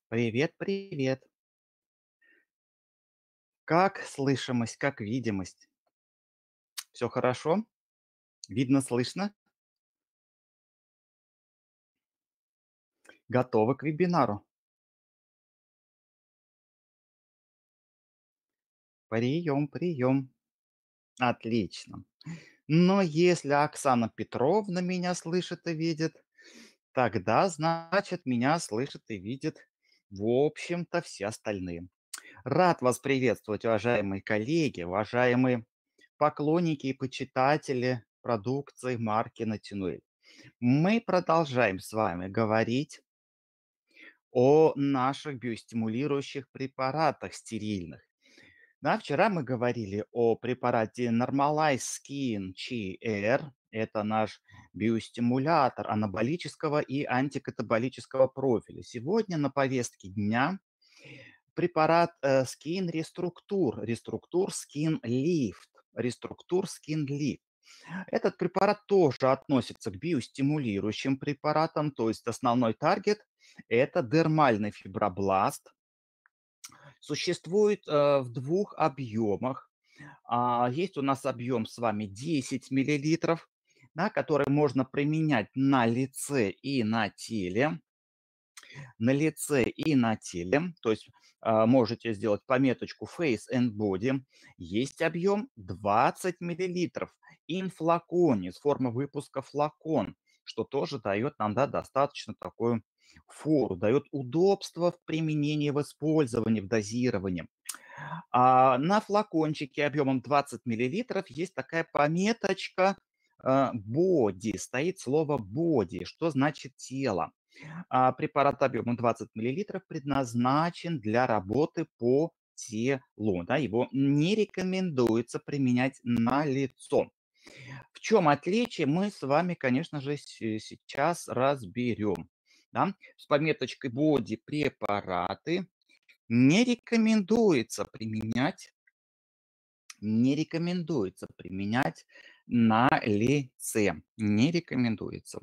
Привет, привет. Как слышимость, как видимость? Все хорошо? Видно, слышно? Готовы к вебинару? Прием, прием. Отлично. Но если Оксана Петровна меня слышит и видит, тогда, значит, меня слышат и видят, в общем-то, все остальные. Рад вас приветствовать, уважаемые коллеги, уважаемые поклонники и почитатели продукции марки Натинуэль. Мы продолжаем с вами говорить о наших биостимулирующих препаратах стерильных. Да, вчера мы говорили о препарате Normalize Skin GR. Это наш биостимулятор анаболического и антикатаболического профиля. Сегодня на повестке дня препарат Skin Restructure Skin Lift. Restructure Skin Lift. Этот препарат тоже относится к биостимулирующим препаратам, то есть основной таргет– это дермальный фибробласт. Существует в двух объемах. Есть у нас объем с вами 10 миллилитров, да, который можно применять на лице и на теле. На лице и на теле, то есть можете сделать пометочку Face and Body. Есть объем 20 миллилитров in флаконе, с формы выпуска флакон, что тоже дает нам, да, достаточно такую фору, дает удобство в применении, в использовании, в дозировании. На флакончике объемом 20 миллилитров есть такая пометочка body, стоит слово body, что значит тело. Препарат объемом 20 миллилитров предназначен для работы по телу. Да, его не рекомендуется применять на лицо. В чем отличие, мы с вами, конечно же, сейчас разберем. Да? С пометочкой body препараты не рекомендуется применять на лице. Не рекомендуется.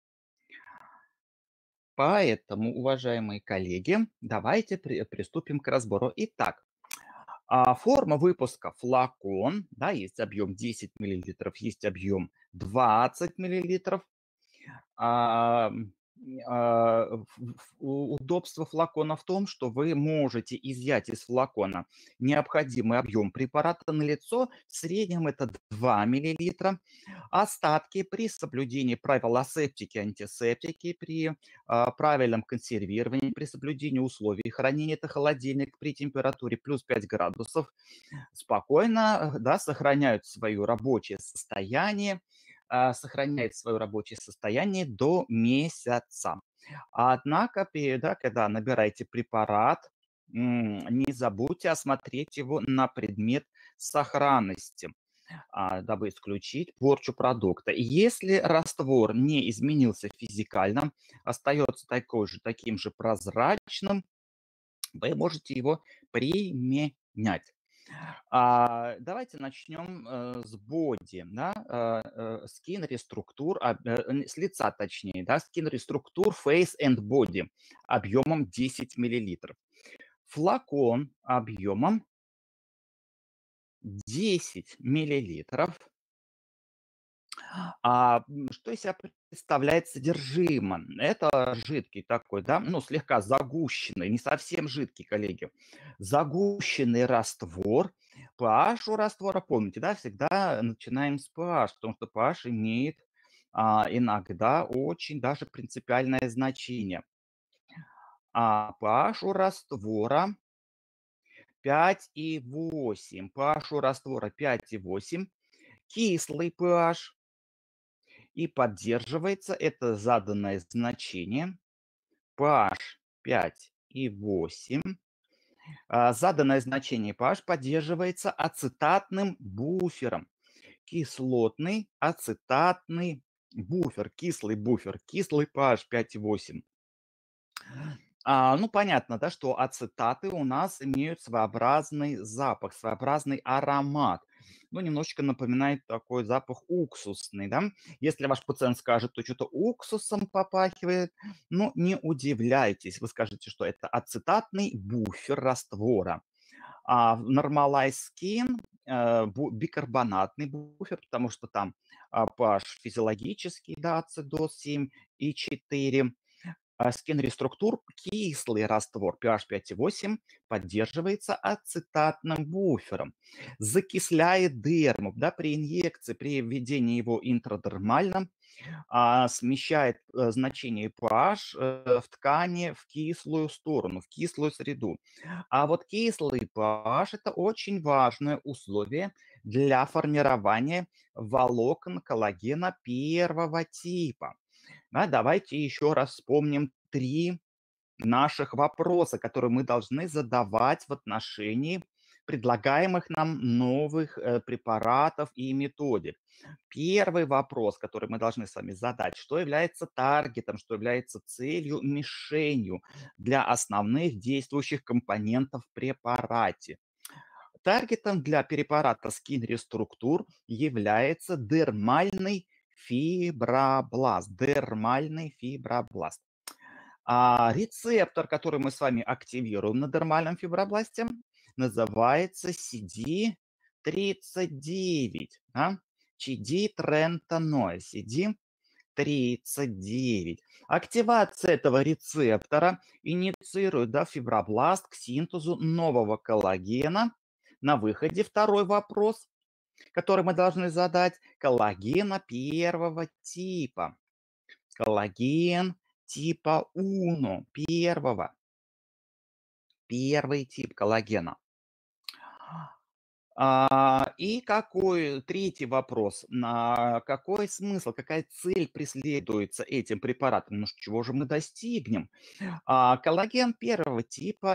Поэтому, уважаемые коллеги, давайте приступим к разбору. Итак, форма выпуска флакон, да, есть объем 10 миллилитров, есть объем 20 миллилитров. А, Удобство флакона в том, что вы можете изъять из флакона необходимый объем препарата на лицо, в среднем это 2 миллилитра. Остатки при соблюдении правил асептики, антисептики, при правильном консервировании, при соблюдении условий хранения, это холодильник при температуре плюс 5 градусов, спокойно, да, сохраняет свое рабочее состояние до месяца. Однако, да, когда набираете препарат, не забудьте осмотреть его на предмет сохранности, дабы исключить порчу продукта. И если раствор не изменился физикально, остается таким же прозрачным, вы можете его применять. Давайте начнем с боди, да, Skin Restructure, с лица точнее, да, Skin Restructure Face and Body объемом 10 миллилитров. Флакон объемом 10 миллилитров. Что из себя представляет содержимое? Это жидкий такой, да, ну, слегка загущенный, не совсем жидкий, коллеги, загущенный раствор. pH у раствора, помните, да, всегда начинаем с pH, потому что pH имеет иногда очень даже принципиальное значение. pH у раствора 5,8. pH у раствора 5,8. Кислый pH. И поддерживается это заданное значение pH 5,8. Заданное значение pH поддерживается ацетатным буфером. Кислотный ацетатный буфер, кислый буфер, кислый pH 5,8. Ну, понятно, да, что ацетаты у нас имеют своеобразный запах, своеобразный аромат. ну, немножечко напоминает такой запах уксусный, да. Если ваш пациент скажет, что что-то уксусом попахивает, ну, не удивляйтесь. Вы скажете, что это ацетатный буфер раствора. А в Normalize Skin, бикарбонатный буфер, потому что там, pH физиологический, да, ацидоз 7,4. Skin Restructure кислый раствор pH 5,8 поддерживается ацетатным буфером, закисляет дерму, да, при инъекции, при введении его интрадермально, смещает значение pH в ткани в кислую сторону, в кислую среду. А вот кислый pH – это очень важное условие для формирования волокон коллагена первого типа. Да, давайте еще раз вспомним 3 наших вопроса, которые мы должны задавать в отношении предлагаемых нам новых препаратов и методик. Первый вопрос, который мы должны с вами задать: что является таргетом, что является целью, мишенью для основных действующих компонентов в препарате? Таргетом для препарата Skin Restructure является дермальный фибробласт. Рецептор, который мы с вами активируем на дермальном фибробласте, называется CD39, да? CD39, CD39. Активация этого рецептора инициирует, да, фибробласт к синтезу нового коллагена. На выходе второй вопрос, который мы должны задать: коллагена первого типа. Коллаген типа Уно, первый тип коллагена. И какой третий вопрос: какой смысл, какая цель преследуется этим препаратом? Ну, чего же мы достигнем? Коллаген первого типа,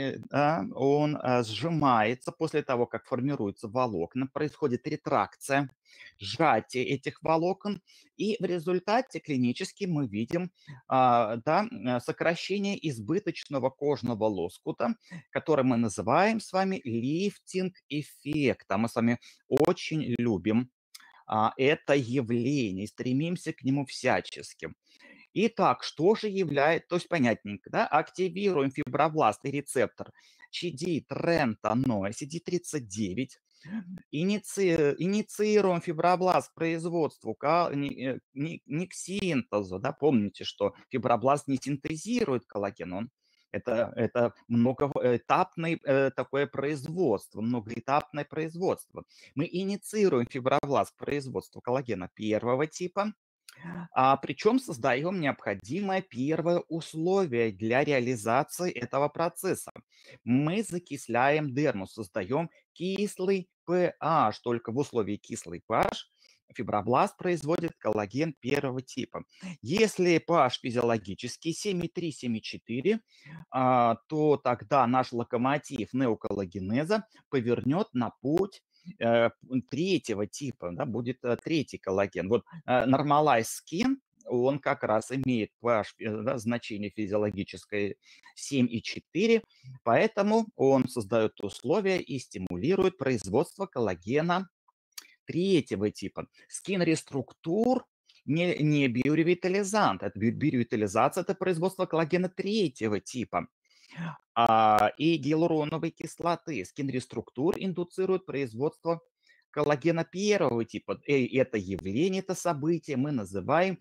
он сжимается после того, как формируются волокна, происходит ретракция, сжатие этих волокон, и в результате клинически мы видим да, сокращение избыточного кожного лоскута, который мы называем с вами лифтинг-эффект. Мы с вами очень любим это явление и стремимся к нему всячески. Итак, что же является, то есть понятненько, да, активируем фибробласт и рецептор CD-трентаноэ, CD39, инициируем фибробласт к производству, не к синтезу, да, помните, что фибробласт не синтезирует коллаген, это многоэтапное такое производство, многоэтапное производство. Мы инициируем фибробласт к производству коллагена первого типа, причем создаем необходимое первое условие для реализации этого процесса. Мы закисляем дерму, создаем кислый pH. Только в условии кислый pH фибробласт производит коллаген первого типа. Если pH физиологический 7,3-7,4, то тогда наш локомотив неоколлагенеза повернет на путь третьего типа, да, будет третий коллаген. Вот Normalize Skin, он как раз имеет pH, да, значение физиологическое 7,4, поэтому он создает условия и стимулирует производство коллагена третьего типа. Skin Restructure не биоревитализант, это биоревитализация – это производство коллагена третьего типа. И гиалуроновой кислоты. Skin Restructure индуцирует производство коллагена первого типа. И это явление, это событие мы называем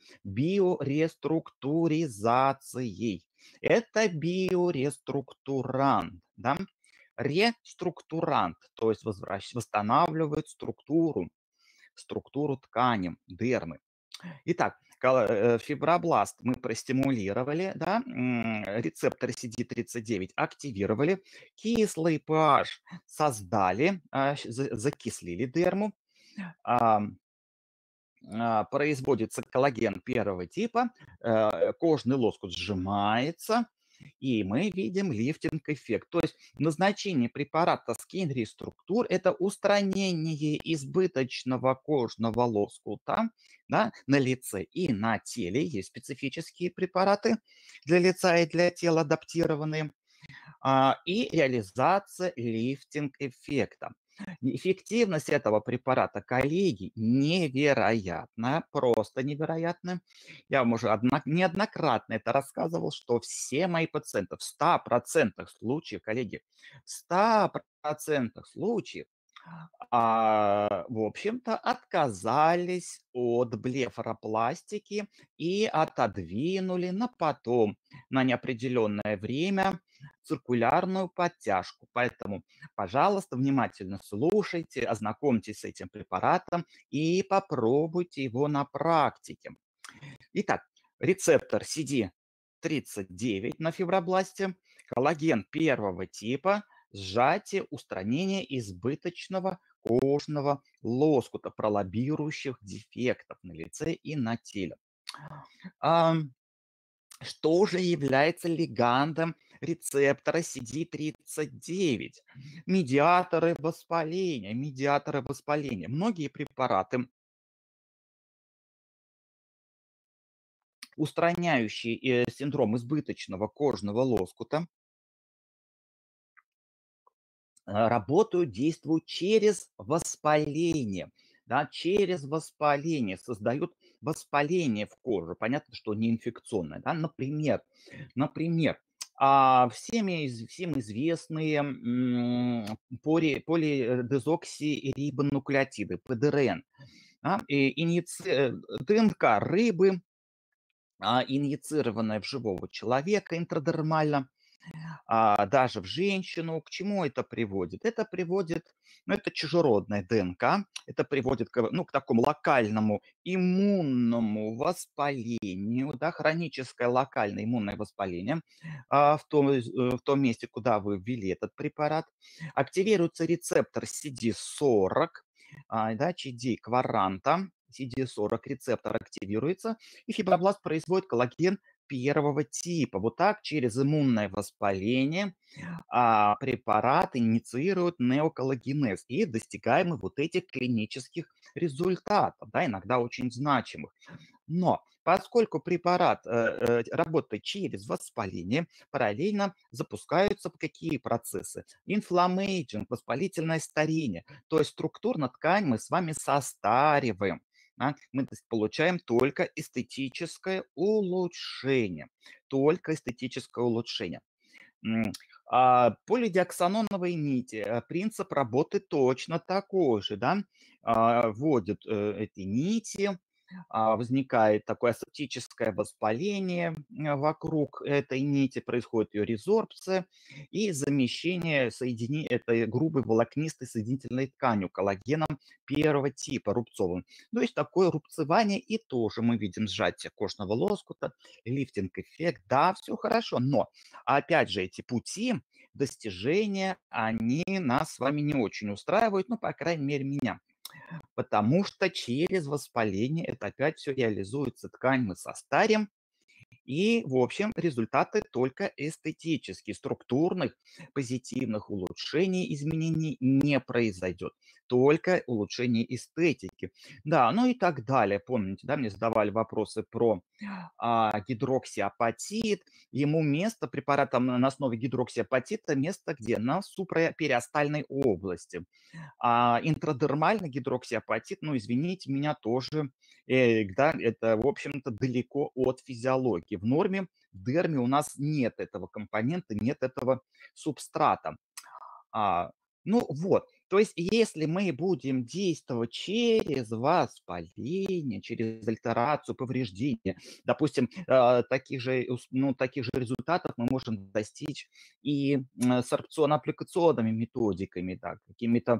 биореструктуризацией. Это биореструктурант, да? Реструктурант, то есть восстанавливает структуру ткани, дермы. Итак, фибробласт мы простимулировали, да, рецептор CD39 активировали, кислый pH создали, закислили дерму, производится коллаген первого типа, кожный лоскут сжимается, и мы видим лифтинг-эффект. То есть назначение препарата Skin Restructure – это устранение избыточного кожного лоскута, да, на лице и на теле. Есть специфические препараты для лица и для тела, адаптированные. И реализация лифтинг-эффекта. Эффективность этого препарата, коллеги, невероятная, просто невероятная. Я вам уже неоднократно это рассказывал, что все мои пациенты в 100% случаев, коллеги, в 100% случаев в общем-то, отказались от блефаропластики и отодвинули на потом, на неопределенное время, циркулярную подтяжку. Поэтому, пожалуйста, внимательно слушайте, ознакомьтесь с этим препаратом и попробуйте его на практике. Итак, рецептор CD39 на фибробласте, коллаген первого типа, сжатие, устранение избыточного кожного лоскута, пролоббирующих дефектов на лице и на теле. Ам, Что же является лигандом рецептора CD39? Медиаторы воспаления. Многие препараты, устраняющие синдром избыточного кожного лоскута, работают, действуют через воспаление, да, через воспаление, создают воспаление в коже. Понятно, что не инфекционное, да. Например, всем известные полидезоксирибонуклеотиды, ПДРН, да, ДНК рыбы, инъецированная в живого человека интрадермально, даже в женщину. К чему это приводит? Это приводит, ну, это чужеродная ДНК, это приводит к такому локальному иммунному воспалению, да, хроническое локальное иммунное воспаление в том месте, куда вы ввели этот препарат. Активируется рецептор CD40, да, CD-кваранта, CD40 рецептор активируется, и фибробласт производит коллаген первого типа. Вот так через иммунное воспаление препарат инициирует неоколлагенез, и достигаем мы вот этих клинических результатов, да, иногда очень значимых. Но поскольку препарат работает через воспаление, параллельно запускаются какие процессы? Инфламмейджинг, воспалительное старение. То есть структурно ткань мы с вами состариваем. Да? Мы, то есть, получаем только эстетическое улучшение. Только эстетическое улучшение. Полидиоксаноновые нити. Принцип работы точно такой же, да. Вводят эти нити, возникает такое асептическое воспаление вокруг этой нити, происходит ее резорбция и замещение этой грубой волокнистой соединительной тканью коллагеном первого типа, рубцовым. То есть такое рубцевание, и тоже мы видим сжатие кожного лоскута, лифтинг-эффект, да, все хорошо, но опять же эти пути достижения, они нас с вами не очень устраивают, ну, по крайней мере, меня. Потому что через воспаление это опять все реализуется, ткань мы состарим, и, в общем, результаты только эстетические, структурных позитивных улучшений, изменений не произойдет, только улучшение эстетики. Да, ну и так далее. Помните, да, мне задавали вопросы про гидроксиапатит. Ему место препаратом на основе гидроксиапатита место где? На суpraпериостальной области. Интрадермальный гидроксиапатит, ну, извините меня, тоже, да, это, в общем-то, далеко от физиологии. В норме, в дерме у нас нет этого компонента, нет этого субстрата. А, ну вот, то есть если мы будем действовать через воспаление, через альтерацию, повреждение, допустим, таких же результатов мы можем достичь и сорбционно-аппликационными методиками, да, какими-то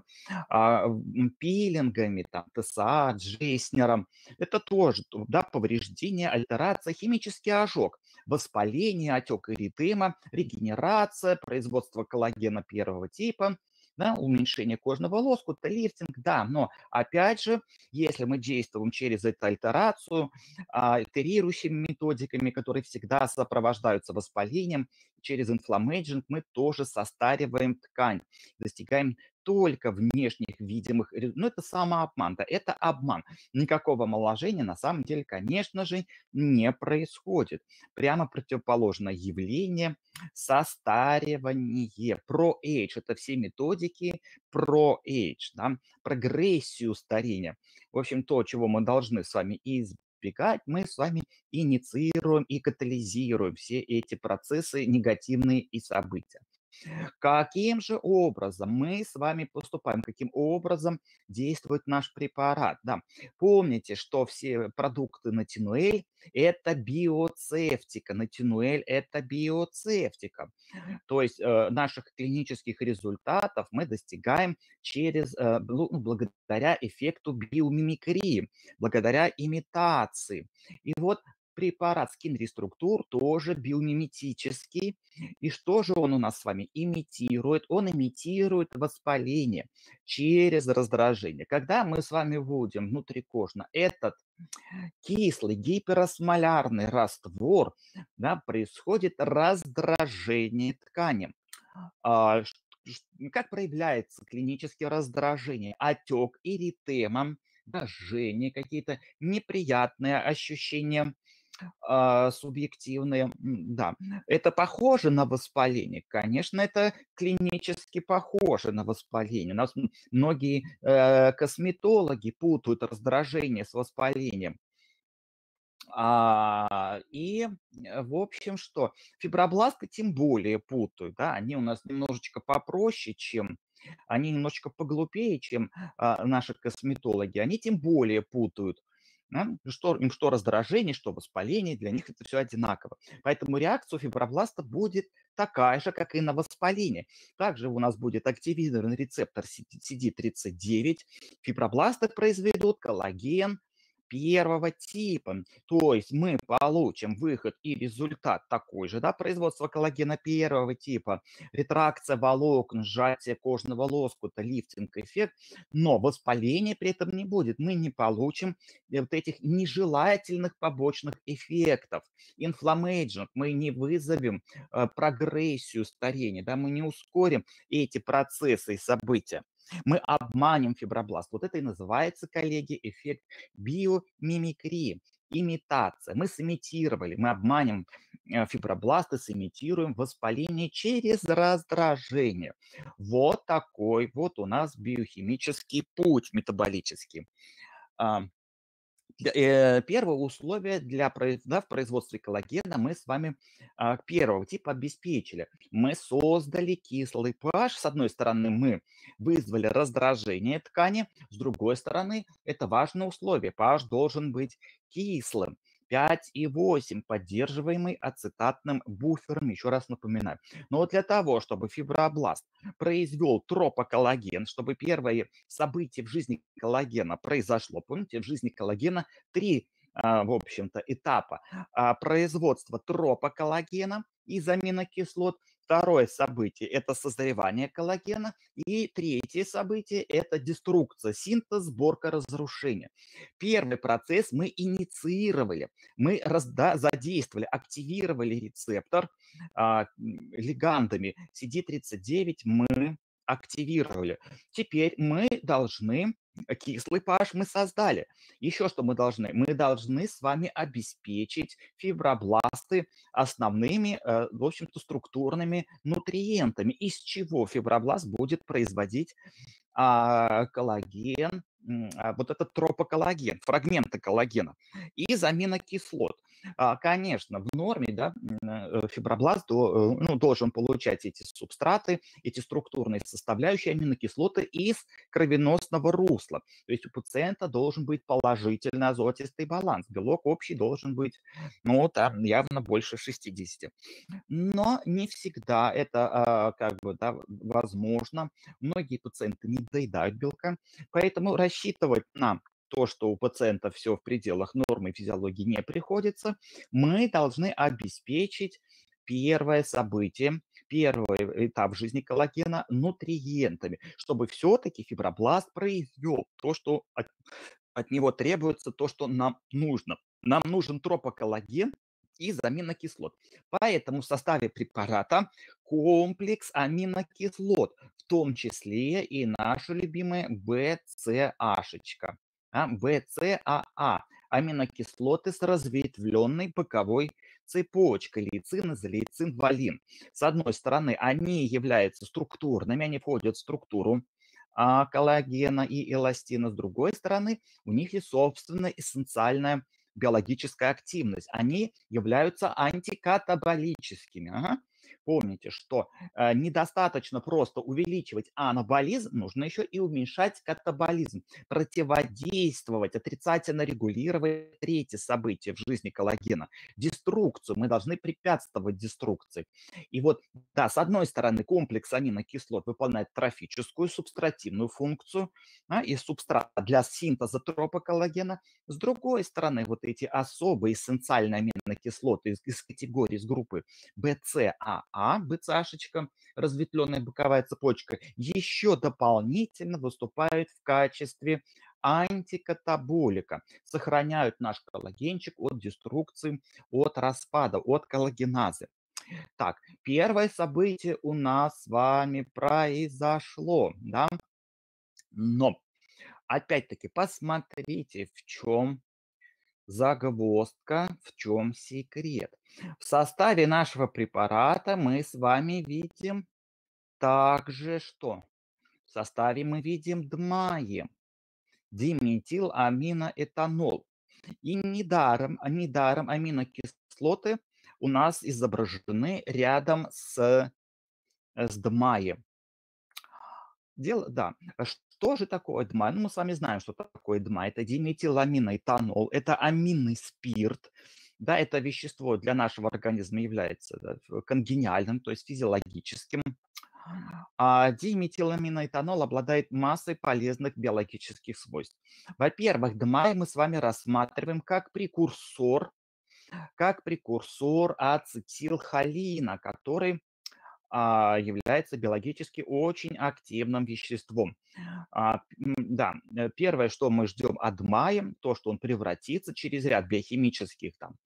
пилингами, там, ТСА, Джейснером. Это тоже, да, повреждение, альтерация, химический ожог, воспаление, отек эритема, регенерация, производство коллагена первого типа, да, уменьшение кожного лоскута, лифтинг, да, но опять же, если мы действуем через эту альтерацию, итерирующими методиками, которые всегда сопровождаются воспалением, через инфламмейджинг мы тоже состариваем ткань, достигаем только внешних видимых, ну это самообман, да, это обман. Никакого омоложения на самом деле, конечно же, не происходит. Прямо противоположное явление — состаривание. Pro-age — это все методики pro-age, да, прогрессию старения. В общем, то, чего мы должны с вами избегать, мы с вами инициируем и катализируем все эти процессы негативные и события. Каким же образом мы с вами поступаем? Каким образом действует наш препарат? Да. Помните, что все продукты Натинуэль — это биоцевтика. Натинуэль — это биоцевтика. То есть наших клинических результатов мы достигаем благодаря эффекту биомимикрии, благодаря имитации. И вот препарат Skin Restructure тоже биомиметический. И что же он у нас с вами имитирует? Он имитирует воспаление через раздражение. Когда мы с вами вводим внутрикожно этот кислый гиперосмолярный раствор, да, происходит раздражение ткани. Как проявляется клиническое раздражение? Отек, эритема, да, жжение, какие-то неприятные ощущения субъективные. Да, это похоже на воспаление? Конечно, это клинически похоже на воспаление. У нас многие косметологи путают раздражение с воспалением. В общем, что фибробласты тем более путают, да, они у нас немножечко попроще, чем они немножечко поглупее, чем наши косметологи, они тем более путают. Да. Что раздражение, что воспаление, для них это все одинаково. Поэтому реакция у фибробласта будет такая же, как и на воспаление. Также у нас будет активирован рецептор CD39, фибробласты произведут коллаген первого типа. То есть мы получим выход и результат такой же, да, производство коллагена первого типа, ретракция волокон, сжатие кожного лоскута, лифтинг-эффект, но воспаления при этом не будет. Мы не получим вот этих нежелательных побочных эффектов, inflammation, мы не вызовем прогрессию старения, да, мы не ускорим эти процессы и события. Мы обманем фибробласт. Вот это и называется, коллеги, эффект биомимикрии, имитация. Мы сымитировали, мы обманем фибробласты, сымитируем воспаление через раздражение. Вот такой вот у нас биохимический путь метаболический. А, Первое условие в производстве коллагена мы с вами первого типа обеспечили. Мы создали кислый pH. С одной стороны, мы вызвали раздражение ткани, с другой стороны, это важное условие. pH должен быть кислым. 5,8, поддерживаемый ацетатным буфером, еще раз напоминаю. Но вот для того, чтобы фибробласт произвел тропоколлаген, чтобы первое событие в жизни коллагена произошло. Помните, в жизни коллагена три, в общем-то, этапа. Производство тропоколлагена из аминокислот. Второе событие — это созревание коллагена. И третье событие — это деструкция, синтез, сборка, разрушение. Первый процесс мы инициировали, мы задействовали, активировали рецептор лигандами. CD39 мы активировали. Теперь мы должны кислый pH мы создали. Еще что мы должны? Мы должны с вами обеспечить фибробласты основными, в общем-то, структурными нутриентами, из чего фибробласт будет производить коллаген, вот этот тропоколлаген, фрагменты коллагена из аминокислот. Конечно, в норме, да, фибробласт должен получать эти субстраты, эти структурные составляющие аминокислоты из кровеносного русла. То есть у пациента должен быть положительный азотистый баланс. Белок общий должен быть, ну, там, явно больше 60. Но не всегда это как бы, да, возможно. Многие пациенты не доедают белка, поэтому рассчитывать на то, что у пациента все в пределах нормы физиологии, не приходится. Мы должны обеспечить первое событие, первый этап жизни коллагена нутриентами, чтобы все-таки фибробласт произвел то, что от него требуется, то, что нам нужно. Нам нужен тропоколлаген из аминокислот. Поэтому в составе препарата комплекс аминокислот, в в том числе и наши любимые БЦАшечка, БЦАА, аминокислоты с разветвленной боковой цепочкой, лейцин, изолейцин, валин. С одной стороны, они являются структурными, они входят в структуру коллагена и эластина. С другой стороны, у них есть собственная эссенциальная биологическая активность. Они являются антикатаболическими. Ага. Помните, что недостаточно просто увеличивать анаболизм, нужно еще и уменьшать катаболизм, противодействовать, отрицательно регулировать третье событие в жизни коллагена, деструкцию. Мы должны препятствовать деструкции. И вот, да, с одной стороны, комплекс аминокислот выполняет трофическую, субстративную функцию, и субстрат для синтеза тропоколлагена. С другой стороны, вот эти особые эссенциальные аминокислоты из категории, из группы БЦАА, БЦАшечка, разветвленная боковая цепочка, еще дополнительно выступают в качестве антикатаболика, сохраняют наш коллагенчик от деструкции, от распада, от коллагеназы. Так, первое событие у нас с вами произошло, да, но опять-таки посмотрите, в чем загвоздка, в чем секрет. В составе нашего препарата мы с вами видим также что? В составе мы видим ДМАЕ, диметиламиноэтанол. И недаром аминокислоты у нас изображены рядом с ДМАЕ. Да. Что же такое ДМА? Ну, мы с вами знаем, что такое ДМА. Это диметиламиноэтанол, это аминный спирт. Да, это вещество для нашего организма является, да, конгениальным, то есть физиологическим. А диметиламиноэтанол обладает массой полезных биологических свойств. Во-первых, ДМА мы с вами рассматриваем как прекурсор ацетилхолина, который является биологически очень активным веществом. Да, первое, что мы ждем от ДМАя, то, что он превратится через ряд биохимических там,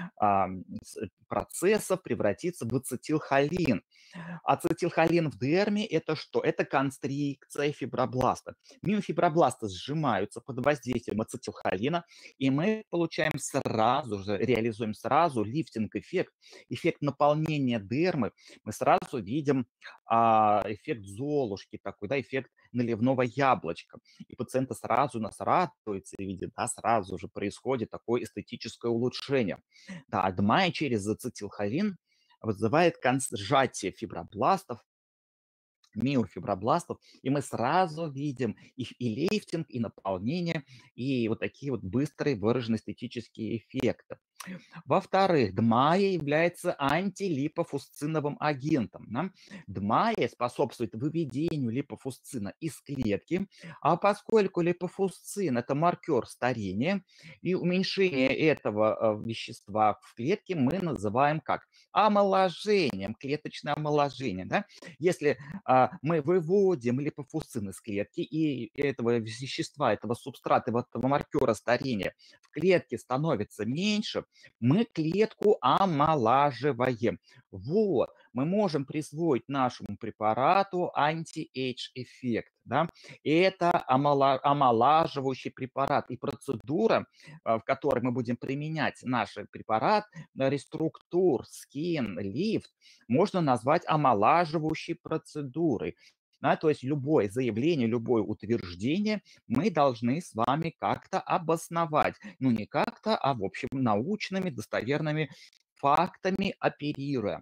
процессов, превратится в ацетилхолин. Ацетилхолин в дерме – это что? Это констрикция фибробласта. Миофибробласты сжимаются под воздействием ацетилхолина, и мы получаем сразу же, реализуем сразу лифтинг-эффект, эффект наполнения дермы. Мы сразу видим эффект Золушки такой, да, эффект наливного яблочка. И пациента сразу нас радуется и видит, да, сразу же происходит такое эстетическое улучшение. Да, АДМА через ацетилхолин вызывает сжатие фибробластов, миофибробластов, и мы сразу видим их и лифтинг, и наполнение, и вот такие вот быстрые выраженные эстетические эффекты. Во-вторых, ДМАЕ является антилипофусциновым агентом. Да? ДМАЕ способствует выведению липофусцина из клетки, а поскольку липофусцин – это маркер старения, и уменьшение этого вещества в клетке мы называем как? Омоложением, клеточное омоложение. Да? Если мы выводим липофусцин из клетки, и этого вещества, этого субстрата, этого маркера старения в клетке становится меньше, мы клетку омолаживаем. Вот, мы можем присвоить нашему препарату анти-эйдж эффект. Да? И это омолаживающий препарат. И процедура, в которой мы будем применять наш препарат, реструктур, скин, лифт, можно назвать омолаживающей процедурой. Да, то есть любое заявление, любое утверждение мы должны с вами как-то обосновать. Ну, не как-то, а, в общем, научными, достоверными фактами оперируя.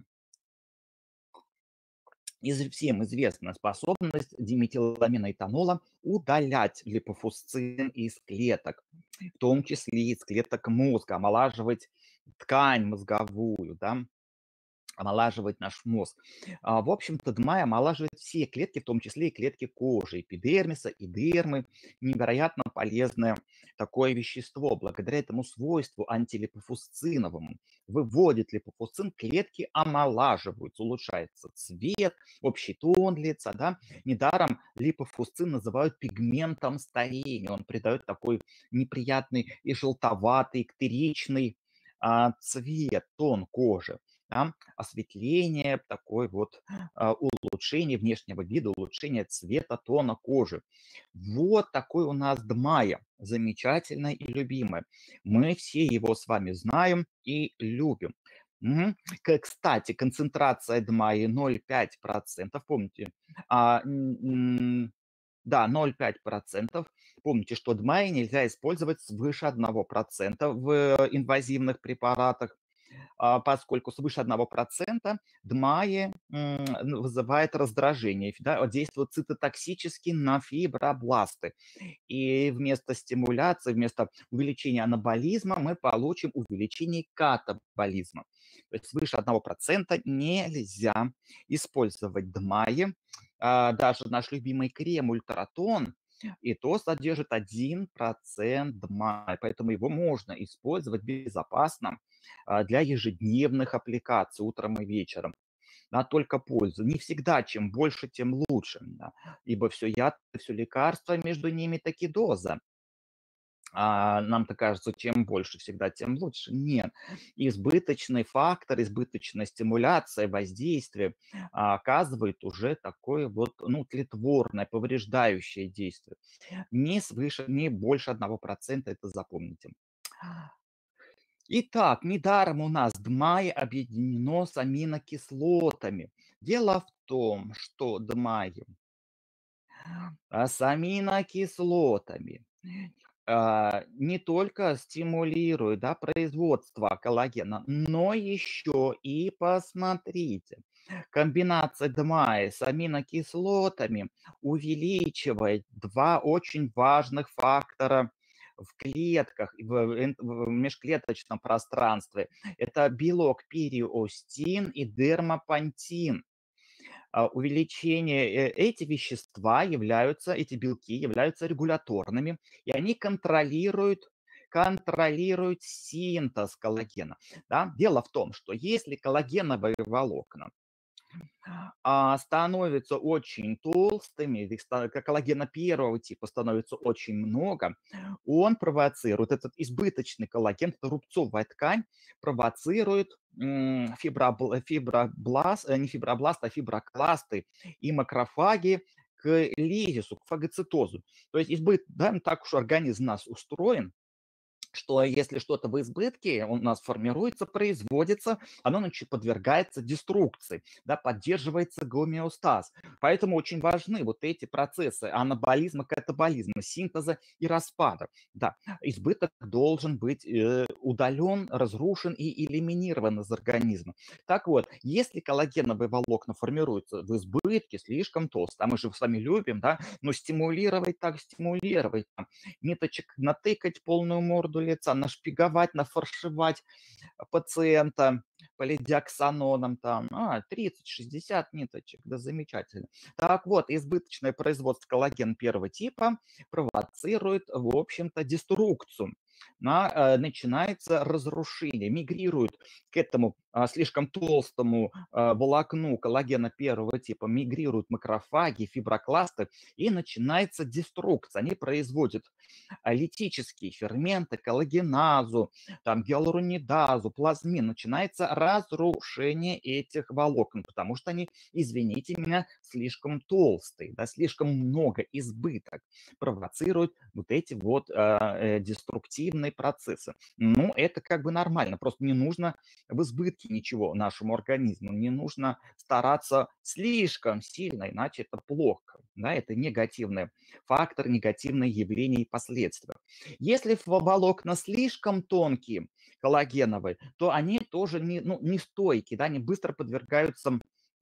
Всем известна способность диметиламиноэтанола удалять липофусцин из клеток, в том числе из клеток мозга, омолаживать ткань мозговую, да, омолаживать наш мозг. В общем-то, ДМА омолаживает все клетки, в том числе и клетки кожи, эпидермиса и дермы. Невероятно полезное такое вещество. Благодаря этому свойству антилипофусциновому выводит липофусцин, клетки омолаживаются, улучшается цвет, общий тон лица. Да? Недаром липофусцин называют пигментом старения. Он придает такой неприятный и желтоватый, иктеричный цвет, тон кожи. да, осветление, такое вот улучшение внешнего вида, улучшение цвета, тона кожи. Вот такой у нас Дмая, замечательное и любимое. Мы все его с вами знаем и любим. Мгм. Кстати, концентрация Дмаи 0,5%, помните? А, да, 0,5%. Помните, что Дмаи нельзя использовать свыше 1% в инвазивных препаратах. Поскольку свыше 1% ДМАЕ вызывает раздражение, да, действует цитотоксически на фибробласты. И вместо стимуляции, вместо увеличения анаболизма мы получим увеличение катаболизма. То есть свыше 1% нельзя использовать ДМАЕ. Даже наш любимый крем Ультратон и то содержит 1% ДМАЕ, поэтому его можно использовать безопасно для ежедневных аппликаций утром и вечером. Да, только пользу. Не всегда чем больше, тем лучше, да, ибо все яд, все лекарство, между ними таки доза. Нам-то кажется, чем больше всегда, тем лучше. Нет. Избыточный фактор, избыточная стимуляция, воздействие оказывает уже такое вот, ну, тлетворное, повреждающее действие. Не свыше, не больше 1%, это запомните. Итак, недаром у нас ДМАИ объединено с аминокислотами. Дело в том, что ДМАИ с аминокислотами не только стимулирует, да, производство коллагена, но еще и посмотрите, комбинация ДМАИ с аминокислотами увеличивает два очень важных фактора в клетках, в межклеточном пространстве. Это белок периостин и дермапантин. Увеличение, эти вещества являются, эти белки являются регуляторными, и они контролируют синтез коллагена. Да? Дело в том, что если коллагеновые волокна становятся очень толстыми, их коллагена первого типа становится очень много, он провоцирует, этот избыточный коллаген, это рубцовая ткань, провоцирует не фибробласт, а фиброкласты и макрофаги к лизису, к фагоцитозу. То есть да, так уж организм нас устроен, что если что-то в избытке у нас формируется, производится, оно подвергается деструкции, да, поддерживается гомеостаз. Поэтому очень важны вот эти процессы анаболизма, катаболизма, синтеза и распада. Да. Избыток должен быть удален, разрушен и элиминирован из организма. Так вот, если коллагеновые волокна формируются в избытке, слишком толсто, а мы же с вами любим, да, но стимулировать так стимулировать, ниточек натыкать полную морду лица, нашпиговать, нафаршировать пациента полидиоксаноном там, 30-60 ниточек, да замечательно. Так вот, избыточное производство коллагена первого типа провоцирует, в общем-то, деструкцию. Начинается разрушение, мигрирует к этому слишком толстому волокну коллагена первого типа, мигрируют макрофаги, фиброкласты, и начинается деструкция. Они производят литические ферменты, коллагеназу, там, гиалуронидазу, плазмин. Начинается разрушение этих волокон, потому что они, извините меня, слишком толстые, да, слишком много, избыток провоцируют вот эти вот деструктивные процессы. Ну, это как бы нормально, просто не нужно в избытке ничего нашему организму, не нужно стараться слишком сильно, иначе это плохо, да, это негативный фактор, негативные явления и последствия. Если волокна слишком тонкие, коллагеновые, то они тоже не стойкие, да, они быстро подвергаются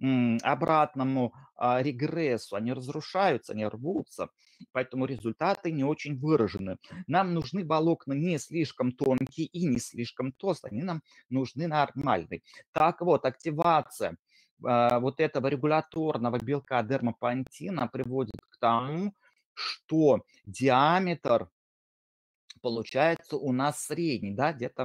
обратному регрессу, они разрушаются, они рвутся, поэтому результаты не очень выражены. Нам нужны волокна не слишком тонкие и не слишком толстые, они нам нужны нормальные. Так вот, активация вот этого регуляторного белка дермапантина приводит к тому, что диаметр получается у нас средний, да, где-то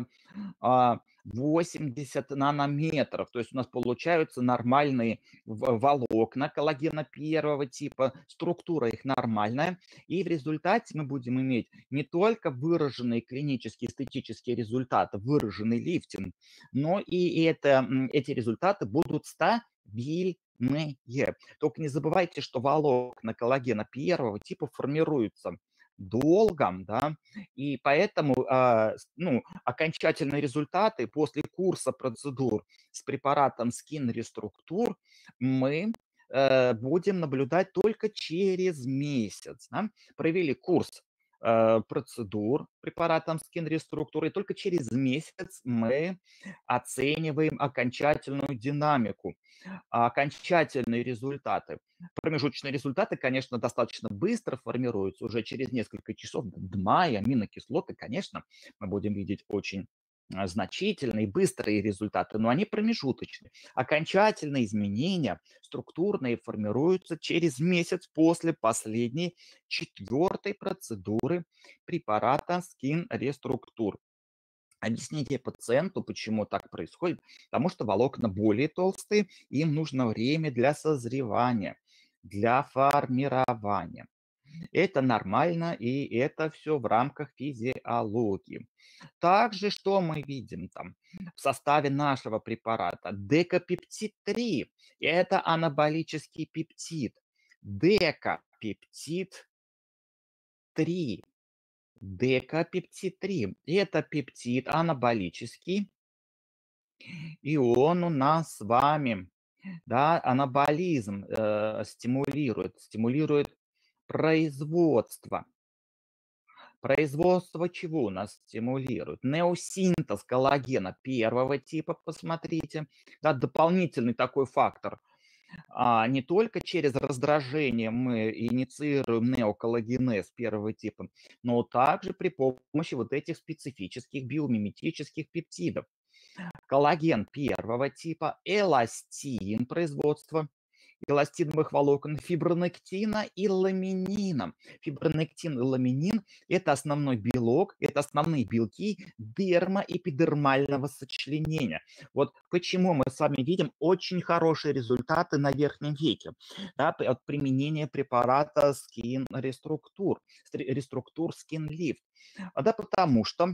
80 нанометров. То есть у нас получаются нормальные волокна коллагена первого типа, структура их нормальная. И в результате мы будем иметь не только выраженные клинические эстетические результаты, выраженный лифтинг, но и эти результаты будут стабильные. Только не забывайте, что волокна коллагена первого типа формируются долго, да, и поэтому, ну, окончательные результаты после курса процедур с препаратом Skin Restructure мы будем наблюдать только через месяц. Да. Провели курс процедур препаратом Skin Restructure, и только через месяц мы оцениваем окончательную динамику, окончательные результаты. Промежуточные результаты, конечно, достаточно быстро формируются, уже через несколько часов, мая, аминокислоты, конечно, мы будем видеть очень значительные, быстрые результаты, но они промежуточные. Окончательные изменения структурные формируются через месяц после последней четвертой процедуры препарата Skin Restructure. Объясните пациенту, почему так происходит, потому что волокна более толстые, им нужно время для созревания, для формирования. Это нормально, и это все в рамках физиологии. Также что мы видим там в составе нашего препарата? Декапептид-3– это анаболический пептид. Декапептид-3. Декапептид-3– это пептид анаболический, и он у нас с вами, да, анаболизм стимулирует производство. Производство чего у нас стимулирует? Неосинтез коллагена первого типа, посмотрите. Да, дополнительный такой фактор. Не только через раздражение мы инициируем неоколлагенез первого типа, но также при помощи вот этих специфических биомиметических пептидов. Коллаген первого типа, эластин производства, эластиновых волокон, фибронектина и ламинина. Фибронектин и ламинин– это основной белок, это основные белки дермоэпидермального сочленения. Вот почему мы с вами видим очень хорошие результаты на верхнем веке, да, от применения препарата Skin Restructure, Restructure Skin Lift. Да, потому что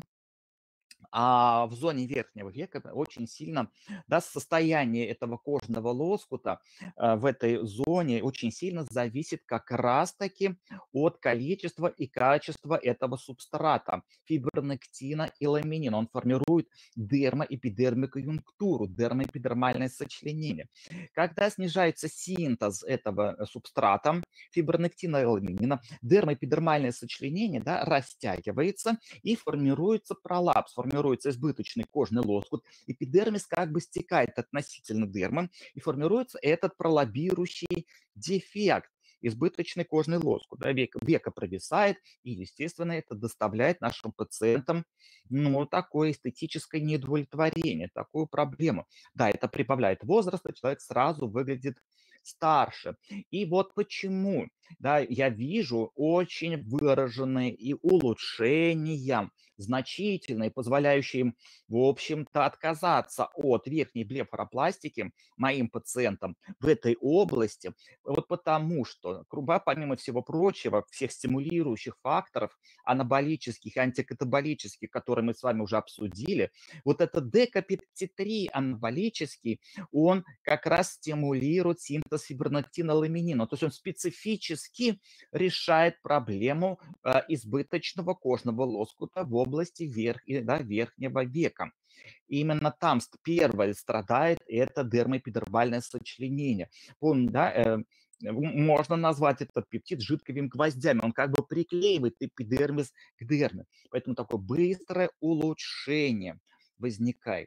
в зоне верхнего века очень сильно, да, состояние этого кожного лоскута в этой зоне очень сильно зависит как раз-таки от количества и качества этого субстрата, фибронектина и ламинина. Он формирует дермоэпидермоконъюнктуру, дермоэпидермальное сочленение. Когда снижается синтез этого субстрата, фибронектина и ламинина, дермоэпидермальное сочленение, да, растягивается и формируется пролапс, формируется избыточный кожный лоскут, эпидермис как бы стекает относительно дермы, и формируется этот пролоббирующий дефект, избыточный кожный лоскут. Да, века провисает, и, естественно, это доставляет нашим пациентам, ну, такое эстетическое неудовлетворение, такую проблему. Да, это прибавляет возраста, человек сразу выглядит старше. И вот почему, да, я вижу очень выраженные и улучшения, значительные, позволяющие им, в общем-то, отказаться от верхней блефаропластики моим пациентам в этой области, вот потому что, помимо всего прочего, всех стимулирующих факторов, анаболических, антикатаболических, которые мы с вами уже обсудили, вот этот декапептид-3 анаболический, он как раз стимулирует синтез фибронектина ламинина, то есть он специфически решает проблему избыточного кожного лоскута в области верхнего века. Именно там первое страдает это дермоэпидермальное сочленение. Можно назвать этот пептид жидковыми гвоздями. Он как бы приклеивает эпидермис к дерме. Поэтому такое быстрое улучшение возникает.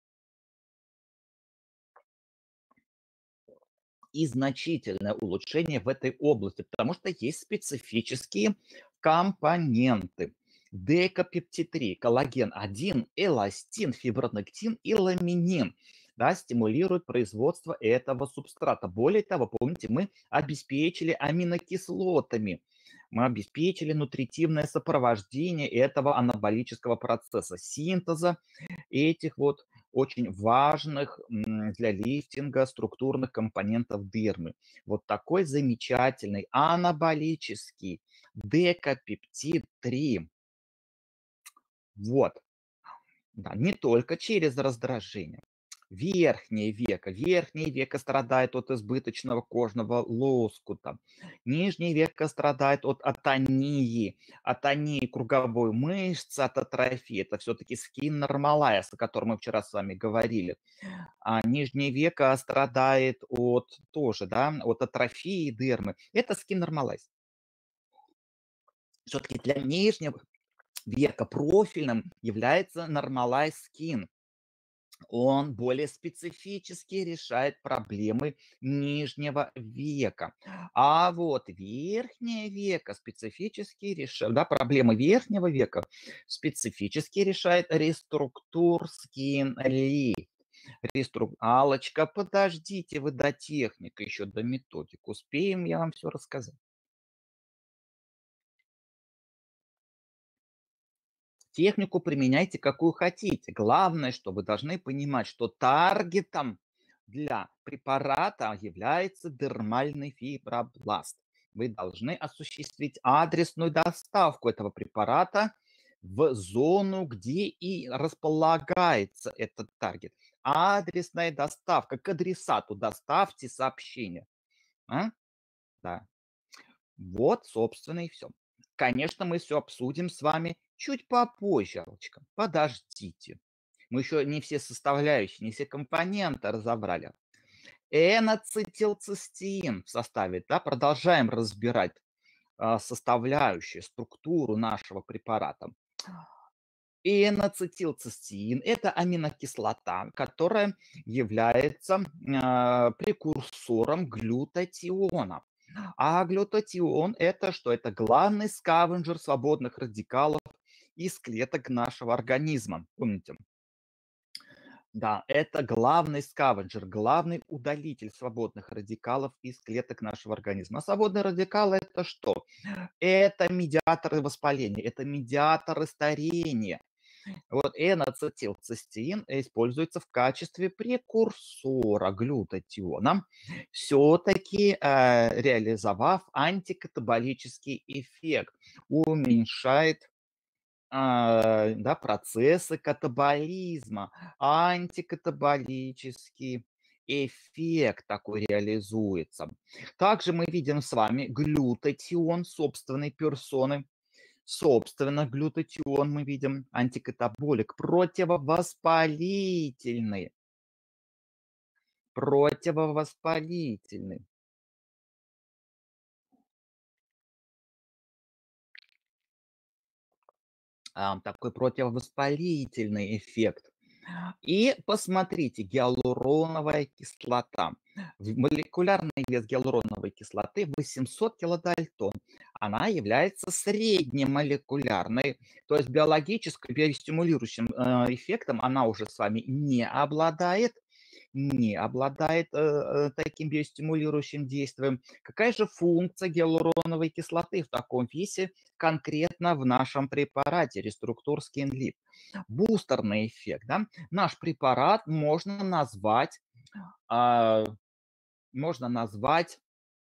И значительное улучшение в этой области, потому что есть специфические компоненты. Декапептид-3, коллаген-1, эластин, фибронектин и ламинин, да, стимулируют производство этого субстрата. Более того, помните, мы обеспечили аминокислотами Мы обеспечили нутритивное сопровождение этого анаболического процесса, синтеза этих вот очень важных для лифтинга структурных компонентов дермы. Вот такой замечательный анаболический декапептид 3. Вот. Да, не только через раздражение. Верхнее веко страдает от избыточного кожного лоскута. Нижнее веко страдает от атонии круговой мышцы, от атрофии. Это все-таки скин нормалайз, о котором мы вчера с вами говорили. А нижнее веко страдает от тоже, да, от атрофии дермы. Это скин нормалайз. Все-таки для нижнего века профильным является нормалайз скин. Он более специфически решает проблемы нижнего века. А вот верхнее веко специфически решает, да, проблемы верхнего века специфически решает реструктур скин лифт. Алочка, подождите, вы до техника, еще до методик. Успеем, я вам все рассказать. Технику применяйте какую хотите. Главное, что вы должны понимать, что таргетом для препарата является дермальный фибробласт. Вы должны осуществить адресную доставку этого препарата в зону, где и располагается этот таргет. Адресная доставка. К адресату доставьте сообщение. А? Да. Вот, собственно, и все. Конечно, мы все обсудим с вами чуть попозже, Аллочка. Подождите. Мы еще не все составляющие, не все компоненты разобрали. N-ацетилцистеин в составе, да, продолжаем разбирать составляющие, структуру нашего препарата. N-ацетилцистеин– это аминокислота, которая является прекурсором глютатиона. А глютатион– это что? Это главный скавенджер свободных радикалов из клеток нашего организма. Помните? Да, это главный скавенджер, главный удалитель свободных радикалов из клеток нашего организма. А свободные радикалы– это что? Это медиаторы воспаления, это медиаторы старения. Вот N-ацетилцистеин используется в качестве прекурсора глютатиона, все-таки реализовав антикатаболический эффект, уменьшает да, процессы катаболизма, антикатаболический эффект такой реализуется. Также мы видим с вами глютатион собственной персоны. Собственно, глютатион мы видим антикатаболик, противовоспалительный, противовоспалительный. Такой противовоспалительный эффект. И посмотрите, гиалуроновая кислота. Молекулярный вес гиалуроновой кислоты 800 килодальтон. Она является среднемолекулярной, то есть биологически, биостимулирующим эффектом она уже с вами не обладает таким биостимулирующим действием. Какая же функция гиалуроновой кислоты в таком весе конкретно в нашем препарате Реструктур Skin Lift? Бустерный эффект. Да? Наш препарат а, можно назвать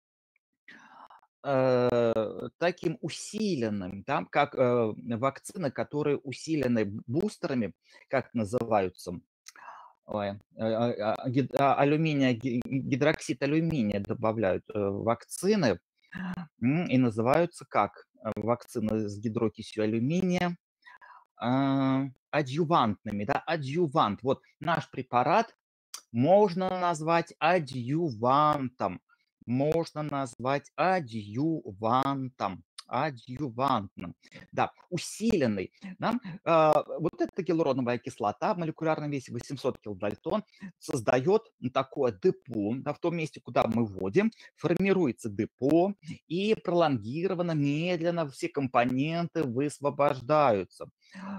таким усиленным, да, как вакцины, которые усилены бустерами, как называются, ой, алюминия, гидроксид алюминия добавляют в вакцины и называются как вакцины с гидрокисью алюминия, адъювантными, да, адъювант. Вот наш препарат можно назвать адъювантом. Можно назвать адъювантом. Адъювантным. Да, усиленный. Да? Вот эта гиалуроновая кислота в молекулярном весе 800 килодальтон создает такое депо, да, в том месте, куда мы вводим, формируется депо, и пролонгированно, медленно все компоненты высвобождаются.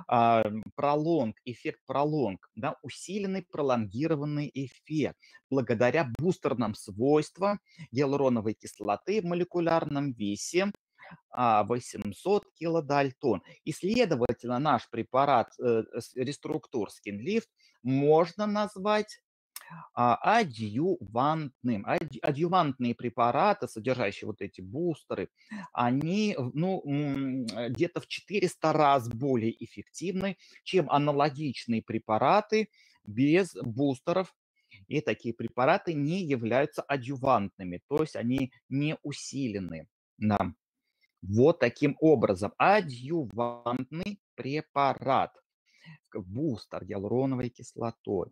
Эффект пролонг, да, усиленный пролонгированный эффект благодаря бустерным свойствам гиалуроновой кислоты в молекулярном весе 800 килодальтон. И, следовательно, наш препарат, Реструктур Скин Лифт можно назвать адъювантным. Адъювантные препараты, содержащие вот эти бустеры, они, где-то в 400 раз более эффективны, чем аналогичные препараты без бустеров. И такие препараты не являются адъювантными, то есть они не усилены. Да. Вот таким образом адъювантный препарат, бустер гиалуроновой кислотой.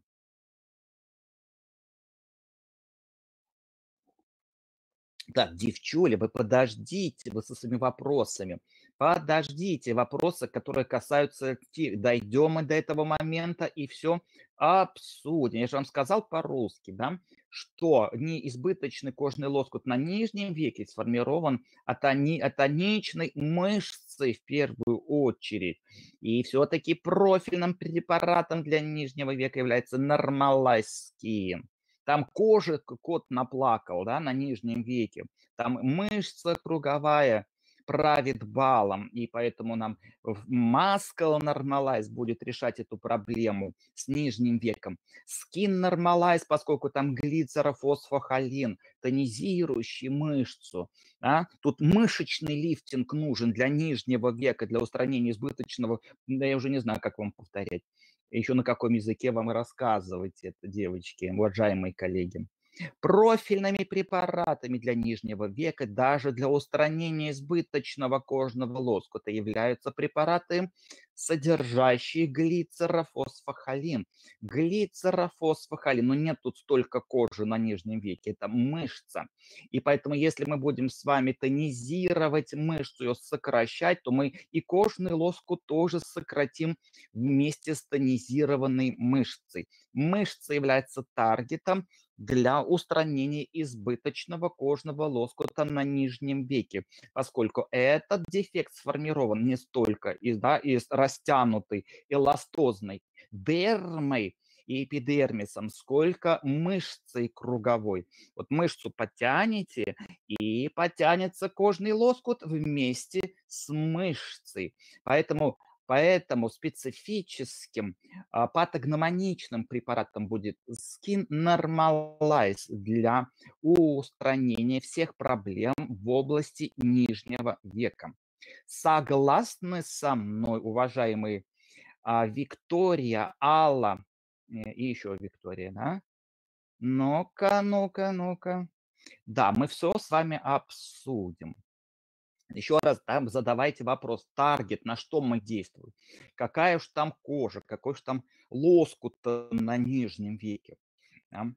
Так, девчули, вы подождите, вы со своими вопросами. Подождите, вопросы, которые касаются дойдем мы до этого момента и все обсудим. Я же вам сказал по-русски, да, что неизбыточный кожный лоскут на нижнем веке сформирован от тоничной мышцы в первую очередь. И все-таки профильным препаратом для нижнего века является нормалайский. Там кожи кот наплакал, да, на нижнем веке. Там мышца круговая правит балом, и поэтому нам Muscle Normalize будет решать эту проблему с нижним веком. Skin Normalize, поскольку там глицерофосфохолин, тонизирующий мышцу. Да? Тут мышечный лифтинг нужен для нижнего века, для устранения избыточного, да я уже не знаю, как вам повторять. Еще на каком языке вам рассказывать это, девочки, уважаемые коллеги. Профильными препаратами для нижнего века, даже для устранения избыточного кожного лоскута, являются препараты, содержащие глицерофосфохолин. Глицерофосфохолин, но нет тут столько кожи на нижнем веке, это мышца. И поэтому, если мы будем с вами тонизировать мышцу, ее сокращать, то мы и кожный лоскут тоже сократим вместе с тонизированной мышцей. Мышца является таргетом для устранения избыточного кожного лоскута на нижнем веке, поскольку этот дефект сформирован не столько из растянутой эластозной дермой и эпидермисом, сколько мышцей круговой. Вот мышцу подтянете, и потянется кожный лоскут вместе с мышцей. Поэтому специфическим патогномоничным препаратом будет Skin Normalize для устранения всех проблем в области нижнего века. Согласны со мной, уважаемые Виктория, Алла и еще Виктория, да? Ну-ка, ну-ка, ну-ка. Да, мы все с вами обсудим. Еще раз, там задавайте вопрос, таргет, на что мы действуем, какая уж там кожа, какой уж там лоскут на нижнем веке. Да.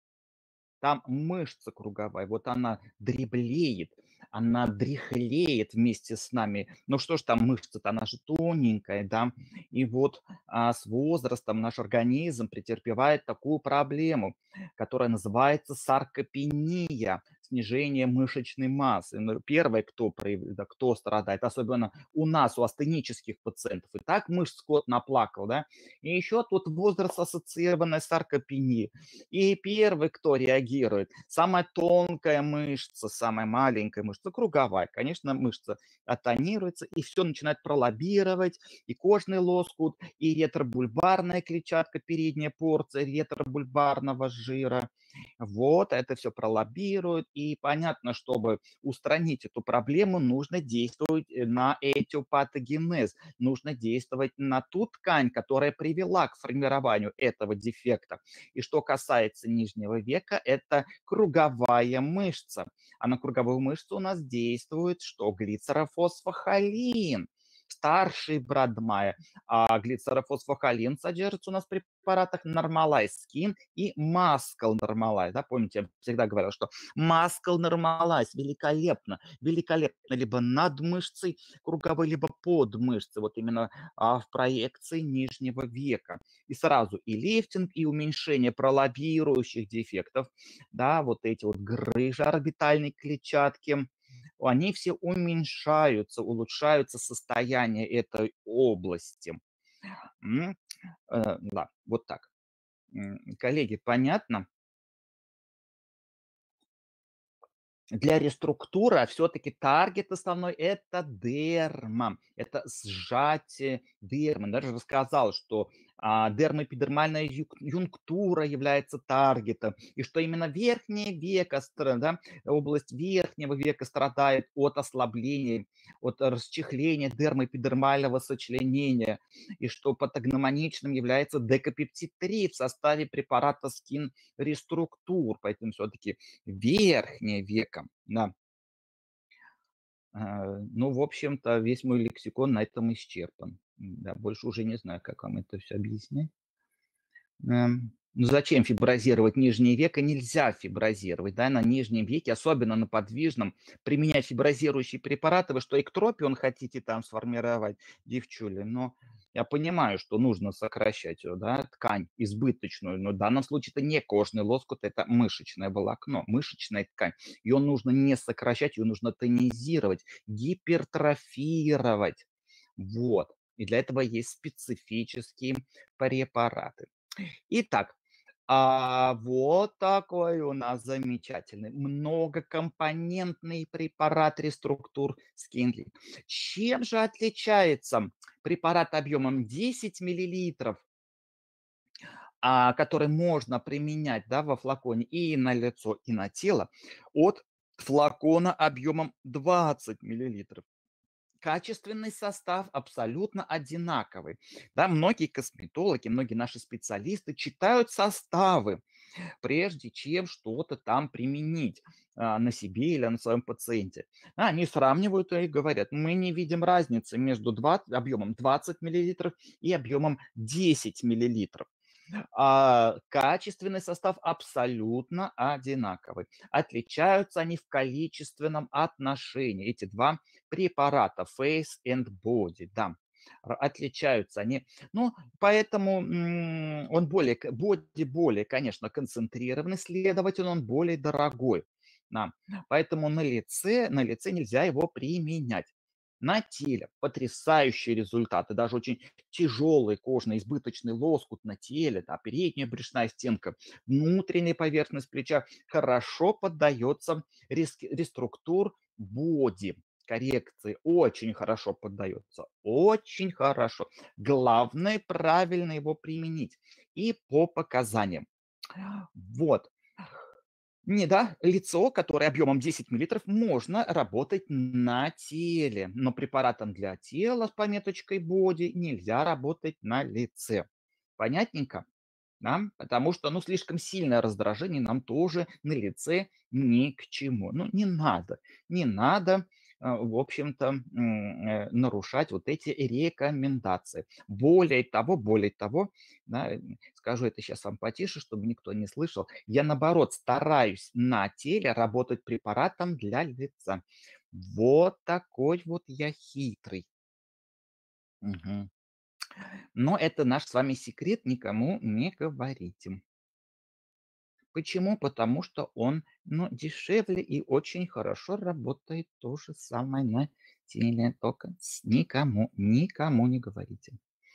Там мышца круговая, вот она дреблеет, она дряхлеет вместе с нами. Ну что ж там мышца-то, она же тоненькая, да. И вот с возрастом наш организм претерпевает такую проблему, которая называется саркопения, снижение мышечной массы. Ну, первое, да, кто страдает, особенно у нас, у астенических пациентов. И так мышц кот наплакал, да. И еще тут возраст ассоциированная саркопения. И первый, кто реагирует, самая тонкая мышца, самая маленькая мышца, круговая, конечно, мышца атонируется, и все начинает пролоббировать, и кожный лоскут, и ретробульбарная клетчатка, передняя порция ретробульбарного жира. Вот это все пролоббирует, и понятно, чтобы устранить эту проблему, нужно действовать на этиопатогенез, нужно действовать на ту ткань, которая привела к формированию этого дефекта. И что касается нижнего века, это круговая мышца. А на круговую мышцу у нас действует что? Глицерофосфохолин, старший брат Мая. А глицерофосфохолин содержится у нас в препаратах Normalize Skin и Muscle Normalize. Да, помните, я всегда говорил, что Muscle Normalize великолепно. Великолепно либо над мышцей круговой, либо под мышцей. Вот именно в проекции нижнего века. И сразу и лифтинг, и уменьшение пролоббирующих дефектов, да, вот эти вот грыжи орбитальной клетчатки, они все уменьшаются, улучшаются состояние этой области. Да, вот так. Коллеги, понятно? Для реструктуры все-таки таргет основной — это дерма, это сжатие дермы. Даже рассказал, что дермоэпидермальная юнктура является таргетом, и что именно верхнее веко, да, область верхнего века страдает от ослабления, от расчехления дермоэпидермального сочленения, и что патогномоничным является декапептид-3 в составе препарата Skin Restructure. Поэтому все-таки верхнее веко, да. Ну, в общем-то, весь мой лексикон на этом исчерпан. Да, больше уже не знаю, как вам это все объяснить. Ну, зачем фиброзировать нижнее веко? Нельзя фиброзировать, да, на нижнем веке, особенно на подвижном, применять фиброзирующие препараты. Вы что, эктропион хотите там сформировать, девчули? Но я понимаю, что нужно сокращать, да, ткань избыточную, но в данном случае это не кожный лоскут, это мышечное волокно, мышечная ткань. Ее нужно не сокращать, ее нужно тонизировать, гипертрофировать. Вот. И для этого есть специфические препараты. Итак, вот такой у нас замечательный многокомпонентный препарат реструктур Скинли. Чем же отличается препарат объемом 10 миллилитров, который можно применять, да, во флаконе и на лицо, и на тело, от флакона объемом 20 миллилитров? Качественный состав абсолютно одинаковый. Да, многие косметологи, многие наши специалисты читают составы, прежде чем что-то там применить на себе или на своем пациенте. Они сравнивают и говорят: мы не видим разницы между объемом 20 миллилитров и объемом 10 миллилитров. Качественный состав абсолютно одинаковый. Отличаются они в количественном отношении. Эти два препарата Face and Body, да, отличаются они. Ну, поэтому он Body более, конечно, концентрированный, следовательно, он более дорогой. Да. Поэтому на лице нельзя его применять. На теле потрясающие результаты, даже очень тяжелый кожный избыточный лоскут на теле, да, передняя брюшная стенка, внутренняя поверхность плеча хорошо поддается реструктур боди. Коррекции очень хорошо поддается, очень хорошо. Главное правильно его применить и по показаниям. Вот. Не, да, лицо, которое объемом 10 миллилитров, можно работать на теле, но препаратом для тела с пометочкой боди нельзя работать на лице. Понятненько? Да? Потому что, ну, слишком сильное раздражение нам тоже на лице ни к чему. Ну, не надо, в общем-то, нарушать вот эти рекомендации. Более того, да, скажу это сейчас вам потише, чтобы никто не слышал, я, наоборот, стараюсь на теле работать препаратом для лица. Вот такой вот я хитрый. Мгм. Но это наш с вами секрет, никому не говорите. Почему? Потому что он, ну, дешевле и очень хорошо работает. То же самое на теле, только никому не говорите.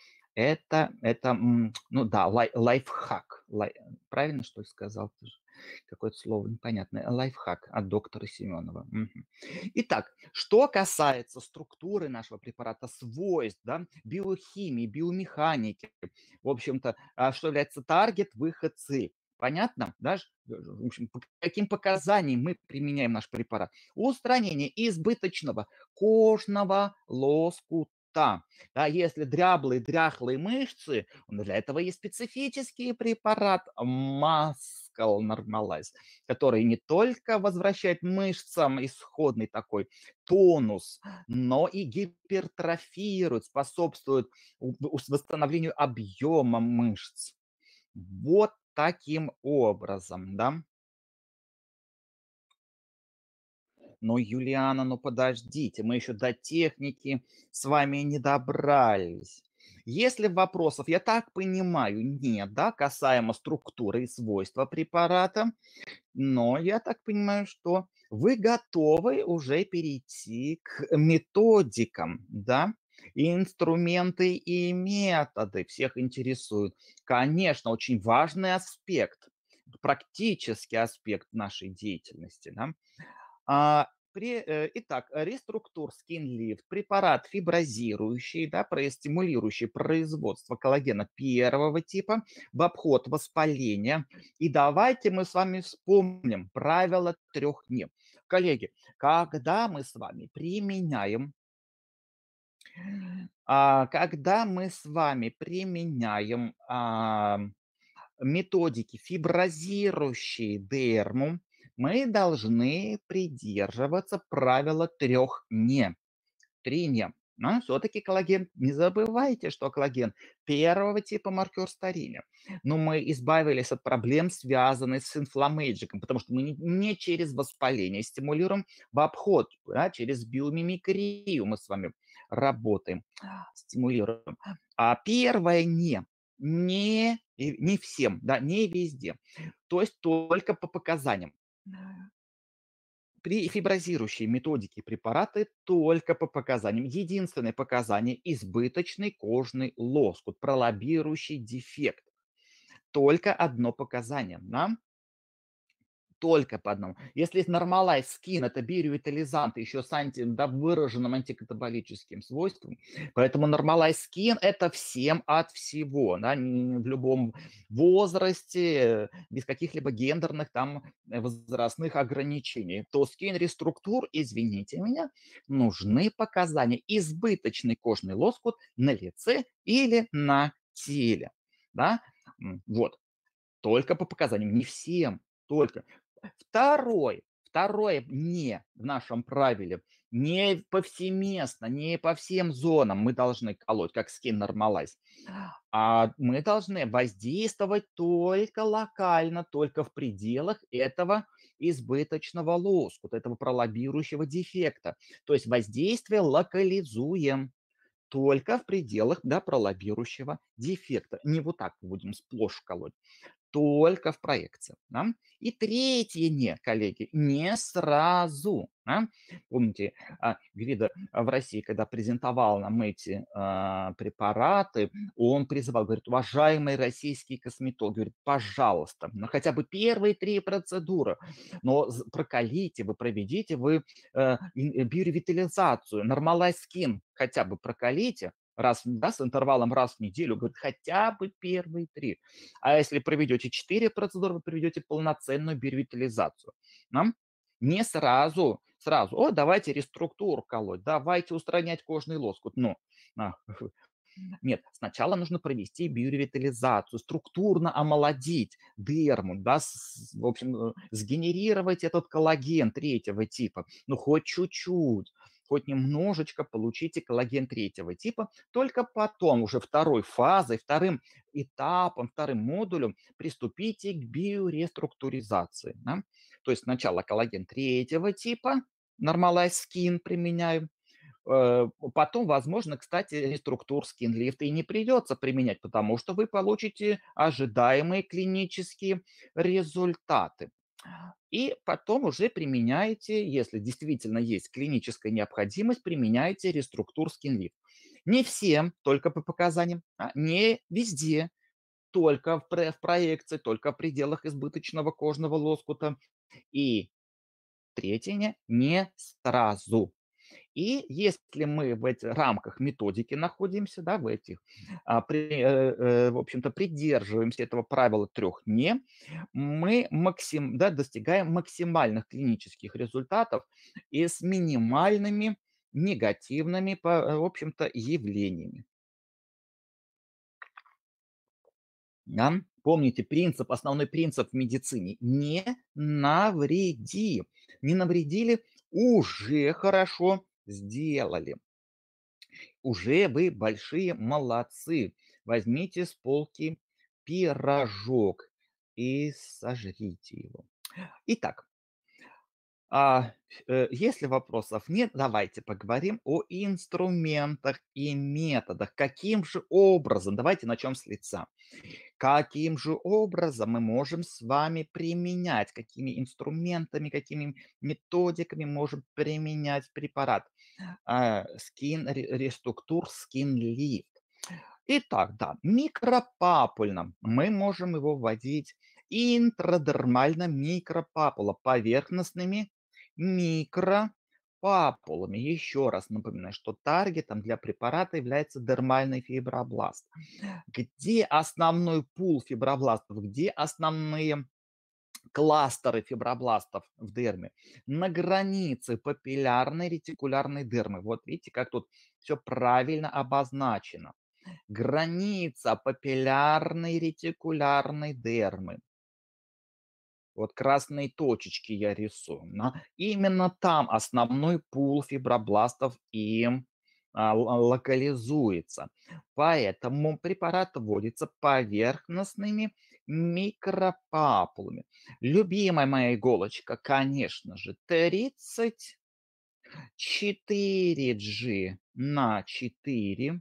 Это, ну да, лайфхак. Правильно, что ли, сказал? Тоже какое-то слово непонятное. Лайфхак от доктора Семенова. Мгм. Итак, что касается структуры нашего препарата, свойств, да, биохимии, биомеханики, в общем-то, что является таргет, выход, цель. Понятно? Да? В общем, по каким показаниям мы применяем наш препарат? Устранение избыточного кожного лоскута. Да, если дряхлые мышцы, для этого есть специфический препарат Muscle Normalize, который не только возвращает мышцам исходный такой тонус, но и гипертрофирует, способствует восстановлению объема мышц. Вот таким образом, да. Но, Юлиана, ну подождите, мы еще до техники с вами не добрались. Если вопросов, я так понимаю, нет, да, касаемо структуры и свойства препарата, но я так понимаю, что вы готовы уже перейти к методикам, да? И инструменты и методы всех интересуют. Конечно, очень важный аспект, практический аспект нашей деятельности, да? Итак, Реструктур Skin Lift — препарат фиброзирующий, да, стимулирующий производство коллагена первого типа в обход воспаления. И давайте мы с вами вспомним правило трех «не». Коллеги, когда мы с вами применяем методики, фиброзирующие дерму, мы должны придерживаться правила трех «не». 3 «не». Но все-таки коллаген, не забывайте, что коллаген первого типа — маркер старения. Но мы избавились от проблем, связанных с инфламмейджиком, потому что мы не через воспаление стимулируем в обход, да, через биомимикрию мы с вами работаем, стимулируем. А первое «не». Не всем, да, не везде. То есть только по показаниям. При фиброзирующей методике препараты только по показаниям. Единственное показание — избыточный кожный лоскут, пролоббирующий дефект. Только одно показание. Да? Только по одному. Если Normalize Skin — это биоревитализант еще с да, выраженным антикатаболическим свойством, поэтому Normalize Skin — это всем от всего, да, в любом возрасте, без каких-либо гендерных там возрастных ограничений. То Skin Restructure, извините меня, нужны показания: избыточный кожный лоскут на лице или на теле. Да? Вот. Только по показаниям, не всем, только. Второе «не» в нашем правиле: не повсеместно, не по всем зонам мы должны колоть, как Skin Normalize, а мы должны воздействовать только локально, только в пределах этого избыточного лоскута, этого пролоббирующего дефекта. То есть воздействие локализуем только в пределах, да, пролоббирующего дефекта. Не вот так будем сплошь колоть. Только в проекции, да. И третье «не», коллеги, не сразу, да. Помните, Гвидо в России, когда презентовал нам эти препараты, он призывал, говорит: уважаемые российские косметологи, говорит, пожалуйста, ну хотя бы первые 3 процедуры, но прокалите вы, проведите вы биоревитализацию, Normalize Skin хотя бы прокалите, раз, да, с интервалом раз в неделю, говорит, хотя бы первые 3. А если проведете 4 процедуры, вы проведете полноценную биоревитализацию. Да? Не сразу: о, давайте реструктуру колоть, давайте устранять кожный лоскут. Ну, а, нет, сначала нужно провести биоревитализацию, структурно омолодить дерму, да, в общем, сгенерировать этот коллаген третьего типа, ну, хоть чуть-чуть, хоть немножечко получите коллаген третьего типа, только потом, уже второй фазой, вторым этапом, вторым модулем приступите к биореструктуризации. Да? То есть сначала коллаген третьего типа, Normalize Skin применяем, потом, возможно, кстати, реструктур скинлифт и не придется применять, потому что вы получите ожидаемые клинические результаты. И потом уже применяете, если действительно есть клиническая необходимость, применяете реструктур скинлифт. Не всем, только по показаниям, не везде, только в проекции, только в пределах избыточного кожного лоскута. И третье, не сразу. И если мы в этих рамках методики находимся, да, в общем-то, придерживаемся этого правила трех «не», мы да, достигаем максимальных клинических результатов и с минимальными негативными, в общем-то, явлениями. Да? Помните основной принцип в медицине — не навреди. Не навредили — уже хорошо сделали. Уже вы большие молодцы. Возьмите с полки пирожок и сожрите его. Итак, а, если вопросов нет, давайте поговорим о инструментах и методах. Каким же образом, давайте начнем с лица. Каким же образом мы можем с вами применять, какими инструментами, какими методиками можем применять препарат Реструктур Skin Lift. Итак, да, микропапульно мы можем его вводить интрадермально, микропапула, поверхностными микропапулами. Еще раз напоминаю, что таргетом для препарата является дермальный фибробласт. Где основной пул фибробластов, где основные кластеры фибробластов в дерме? На границе папиллярной ретикулярной дермы. Вот видите, как тут все правильно обозначено. Граница папиллярной ретикулярной дермы. Вот красные точечки я рисую. Именно там основной пул фибробластов и локализуется. Поэтому препарат вводится поверхностными микропапулами. Любимая моя иголочка, конечно же, 34G на 4.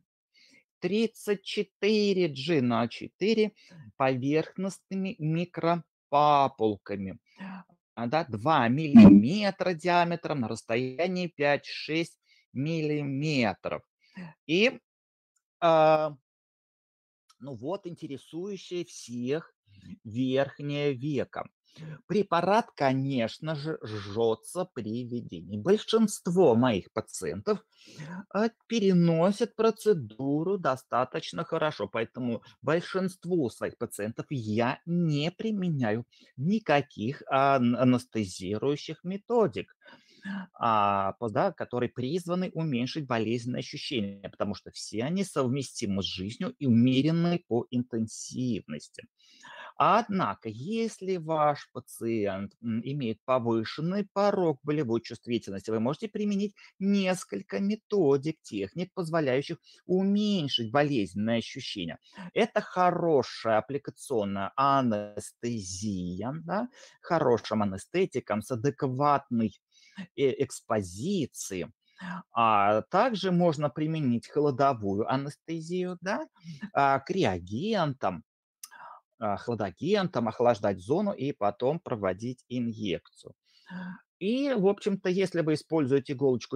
34G на 4 поверхностными микропапулками. Да, 2 миллиметра диаметром на расстоянии 5-6 миллиметров. И, а, ну вот, интересующее всех верхнее веко. Препарат, конечно же, жжется при введении. Большинство моих пациентов переносят процедуру достаточно хорошо, поэтому большинству своих пациентов я не применяю никаких анестезирующих методик, да, которые призваны уменьшить болезненные ощущения, потому что все они совместимы с жизнью и умеренны по интенсивности. Однако, если ваш пациент имеет повышенный порог болевой чувствительности, вы можете применить несколько методик, техник, позволяющих уменьшить болезненные ощущения. Это хорошая аппликационная анестезия, да, хорошим анестетиком с адекватной экспозицией. Также можно применить холодовую анестезию, да, к реагентам, хладагентом, охлаждать зону и потом проводить инъекцию. И, в общем-то, если вы используете иголочку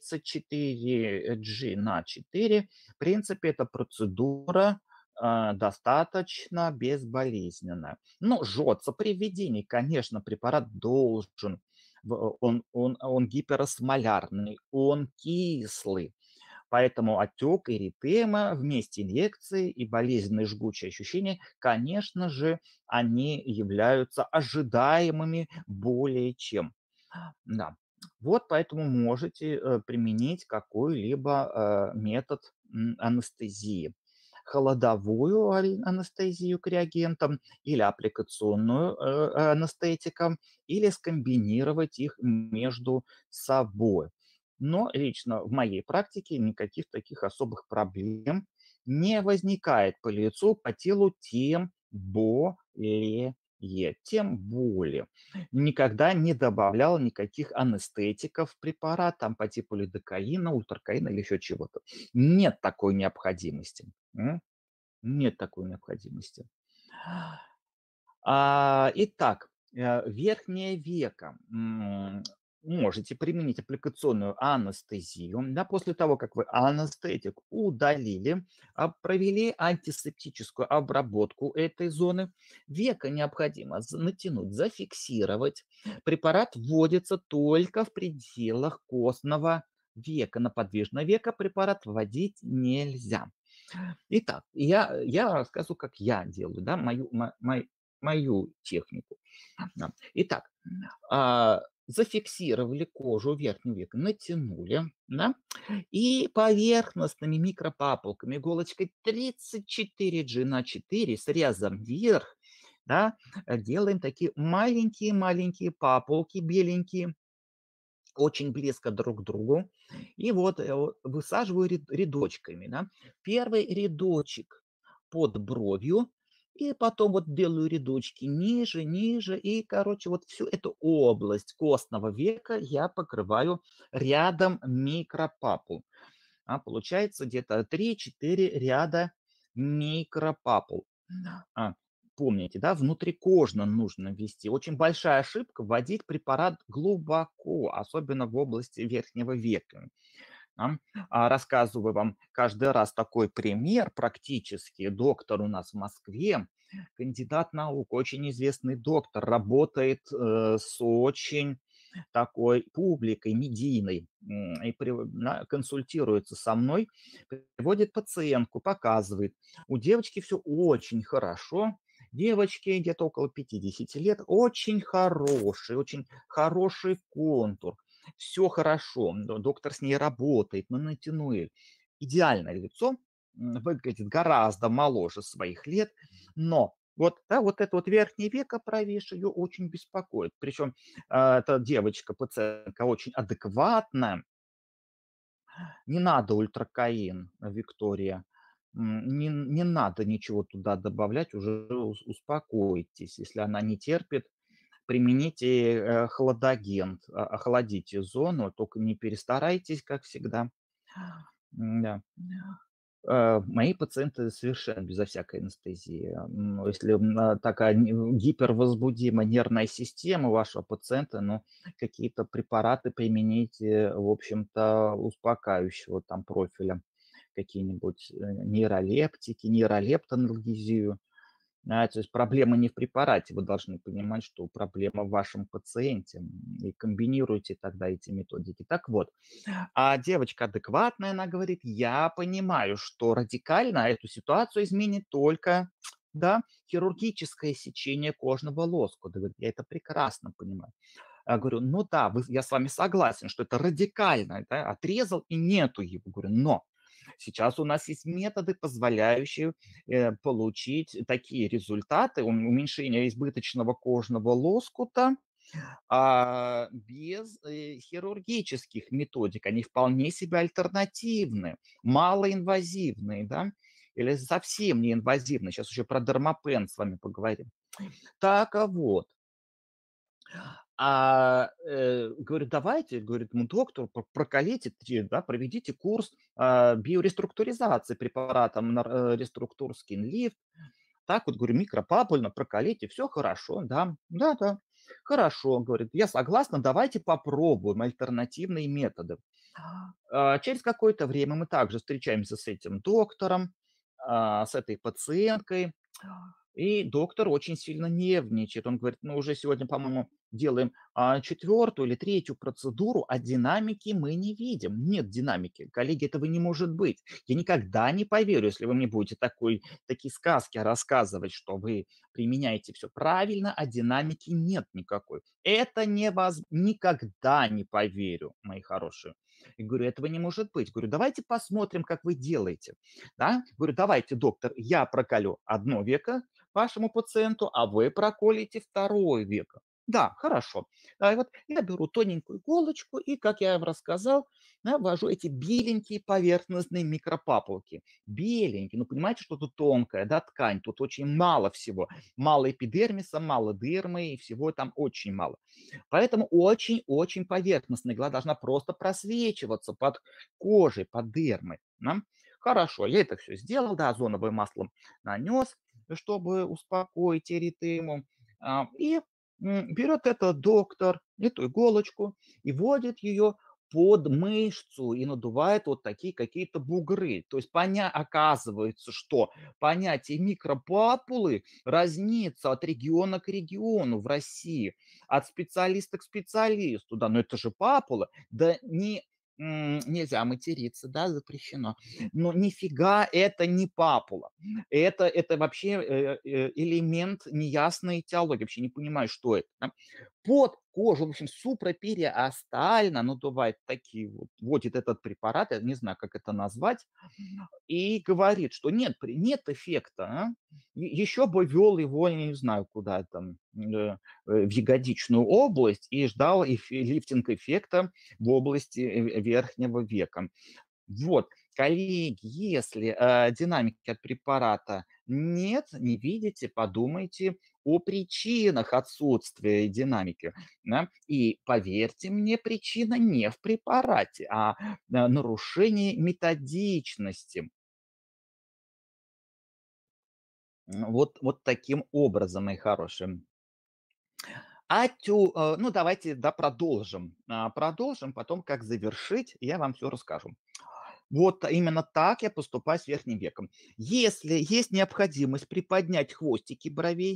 34G на 4, в принципе, эта процедура достаточно безболезненная. Но жжется при введении, конечно, препарат должен, он гиперосмолярный, он кислый. Поэтому отек, эритема вместе инъекции и болезненные жгучие ощущения, конечно же, они являются ожидаемыми более чем. Да. Вот поэтому можете применить какой-либо метод анестезии. Холодовую анестезию к реагентам или аппликационную анестетиком, или скомбинировать их между собой. Но лично в моей практике никаких таких особых проблем не возникает по лицу, по телу, тем более. Никогда не добавлял никаких анестетиков в препарат, там по типу лидокаина, ультракаина или еще чего-то. Нет такой необходимости. Нет такой необходимости. Итак, верхнее веко. Можете применить аппликационную анестезию, да, после того, как вы анестетик удалили, провели антисептическую обработку этой зоны. Веко необходимо натянуть, зафиксировать. Препарат вводится только в пределах костного века. На подвижное веко препарат вводить нельзя. Итак, я рассказываю, как я делаю, да, мою технику. Да. Итак, зафиксировали кожу верхнего века, натянули, да, и поверхностными микропапулками, иголочкой 34G на 4 срезом вверх, да, делаем такие маленькие-маленькие папулки беленькие, очень близко друг к другу. И вот высаживаю рядочками. Да. Первый рядочек под бровью, и потом вот делаю рядочки ниже, ниже. И, короче, вот всю эту область костного века я покрываю рядом микропапул. Получается где-то 3-4 ряда микропапул. А, Помните, да, внутрикожно нужно ввести. Очень большая ошибка вводить препарат глубоко, особенно в области верхнего века. Да. Рассказываю вам каждый раз такой пример практически. Доктор у нас в Москве, кандидат наук, очень известный доктор, работает с очень такой публикой медийной, и консультируется со мной, приводит пациентку, показывает. У девочки все очень хорошо. Девочке где-то около 50 лет, очень хороший контур. Все хорошо. Доктор с ней работает на натянуэль. Идеальное лицо, выглядит гораздо моложе своих лет, но вот, да, вот это вот верхнее веко провисшее ее очень беспокоит. Причем эта девочка, пациентка очень адекватная. Не надо ультракаин, Виктория. Не надо ничего туда добавлять, уже успокойтесь. Если она не терпит, примените хладагент, охладите зону, только не перестарайтесь, как всегда. Да. Мои пациенты совершенно безо всякой анестезии. Если, такая гипервозбудима нервная система вашего пациента, ну, какие-то препараты примените, в общем-то, успокаивающего там профиля, какие-нибудь, нейролептики, нейролептоанальгезию. То есть проблема не в препарате, вы должны понимать, что проблема в вашем пациенте, и комбинируйте тогда эти методики. Так вот, девочка адекватная, она говорит: "Я понимаю, что радикально эту ситуацию изменит только, да, хирургическое сечение кожного лоскута". Говорит: "Я это прекрасно понимаю". Я говорю: "Ну да, я с вами согласен, что это радикально, да, отрезал и нету его". Говорю: "Но сейчас у нас есть методы, позволяющие, получить такие результаты, уменьшение избыточного кожного лоскута, без, хирургических методик. Они вполне себе альтернативны, малоинвазивные, да, или совсем неинвазивные. Сейчас еще про дермапен с вами поговорим. Так, вот. Говорю: "Давайте, говорит, доктор, прокалите, да, проведите курс, биореструктуризации препаратом Реструктур Скин Лифт. Так вот, говорю, микропапульно прокалите, все хорошо, да, да-да, хорошо, говорит, я согласна, давайте попробуем альтернативные методы". Через какое-то время мы также встречаемся с этим доктором, с этой пациенткой. И доктор очень сильно нервничает. Он говорит: "Мы уже сегодня, по-моему, делаем, 4 или третью процедуру, а динамики мы не видим. Нет динамики. Коллеги, этого не может быть. Я никогда не поверю, если вы мне будете такие сказки рассказывать, что вы применяете все правильно, а динамики нет никакой. Это никогда не поверю, мои хорошие". И говорю: "Этого не может быть". Говорю: "Давайте посмотрим, как вы делаете". Да? Говорю: "Давайте, доктор, я проколю одно веко вашему пациенту, а вы проколите второе веко". Да, хорошо. И вот я беру тоненькую иголочку и, как я вам рассказал, да, ввожу эти беленькие поверхностные микропапулки. Беленькие, ну понимаете, что тут тонкая, да, ткань, тут очень мало всего. Мало эпидермиса, мало дермы, и всего там очень мало. Поэтому очень-очень поверхностная игла должна просто просвечиваться под кожей, под дермой. Да. Хорошо, я это все сделал, да, озоновым маслом нанес, чтобы успокоить эритему. И берет этот доктор эту иголочку и вводит ее под мышцу и надувает вот такие какие-то бугры. То есть оказывается, что понятие микропапулы разнится от региона к региону в России, от специалиста к специалисту. Да, но это же папула. Да нельзя материться, да, запрещено. Но нифига это не папула. Это вообще, элемент неясной теологии. Вообще не понимаю, что это, да. Под кожу, в общем, суpraпериостально надувает такие вот, вводит этот препарат, я не знаю, как это назвать, и говорит, что нет эффекта, Еще бы ввел его, я не знаю, куда там, в ягодичную область и ждал лифтинг эффекта в области, верхнего века. Вот, коллеги, если, динамики от препарата нет, не видите, подумайте о причинах отсутствия динамики, да. И поверьте мне, причина не в препарате, нарушении методичности. Вот таким образом, мои хорошие. Ну, давайте, да, продолжим. Продолжим, потом как завершить, я вам все расскажу. Вот именно так я поступаю с верхним веком. Если есть необходимость приподнять хвостики бровей,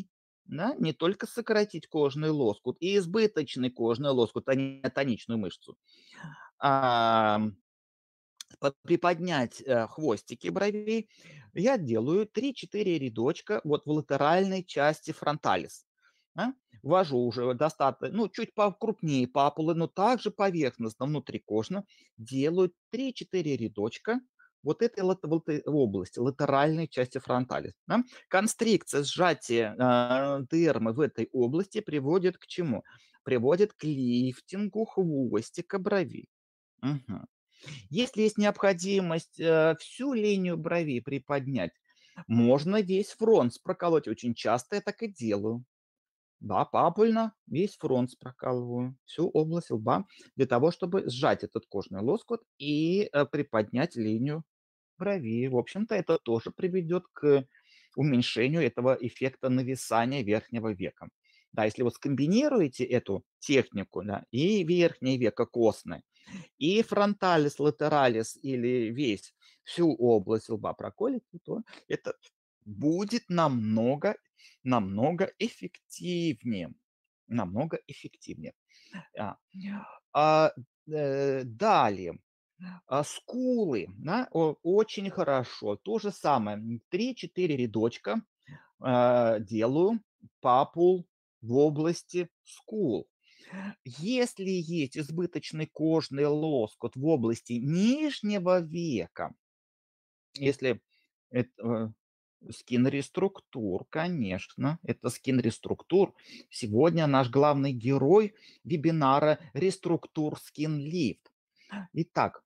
да, не только сократить кожный лоскут и избыточный кожный лоскут, а не тоничную мышцу, а, приподнять хвостики бровей, я делаю 3-4 рядочка вот в латеральной части фронталис. А. Ввожу уже достаточно, ну, чуть покрупнее папулы, но также поверхностно, внутрикожно делаю 3-4 рядочка вот этой области, латеральной части фронталис. Да. Констрикция, сжатие дермы в этой области приводит к чему? Приводит к лифтингу хвостика бровей. Мгм. Если есть необходимость, всю линию бровей приподнять, можно весь фронт проколоть. Очень часто я так и делаю. Да, папульно весь фронт прокалываю, всю область лба, для того, чтобы сжать этот кожный лоскут и, приподнять линию бровей. В общем-то, это тоже приведет к уменьшению этого эффекта нависания верхнего века. Да, если вот скомбинируете эту технику, да, и верхнее веко костное, и фронталис, латералис или всю область лба проколите, то это будет намного эффективнее. Намного эффективнее. А, а, далее. Скулы, да, очень хорошо. То же самое. 3-4 рядочка делаю папул в области скул. Если есть избыточный кожный лоскут в области нижнего века, если это скин-реструктур, конечно, это скин-реструктур. Сегодня наш главный герой вебинара «Реструктур Skin Lift». Итак,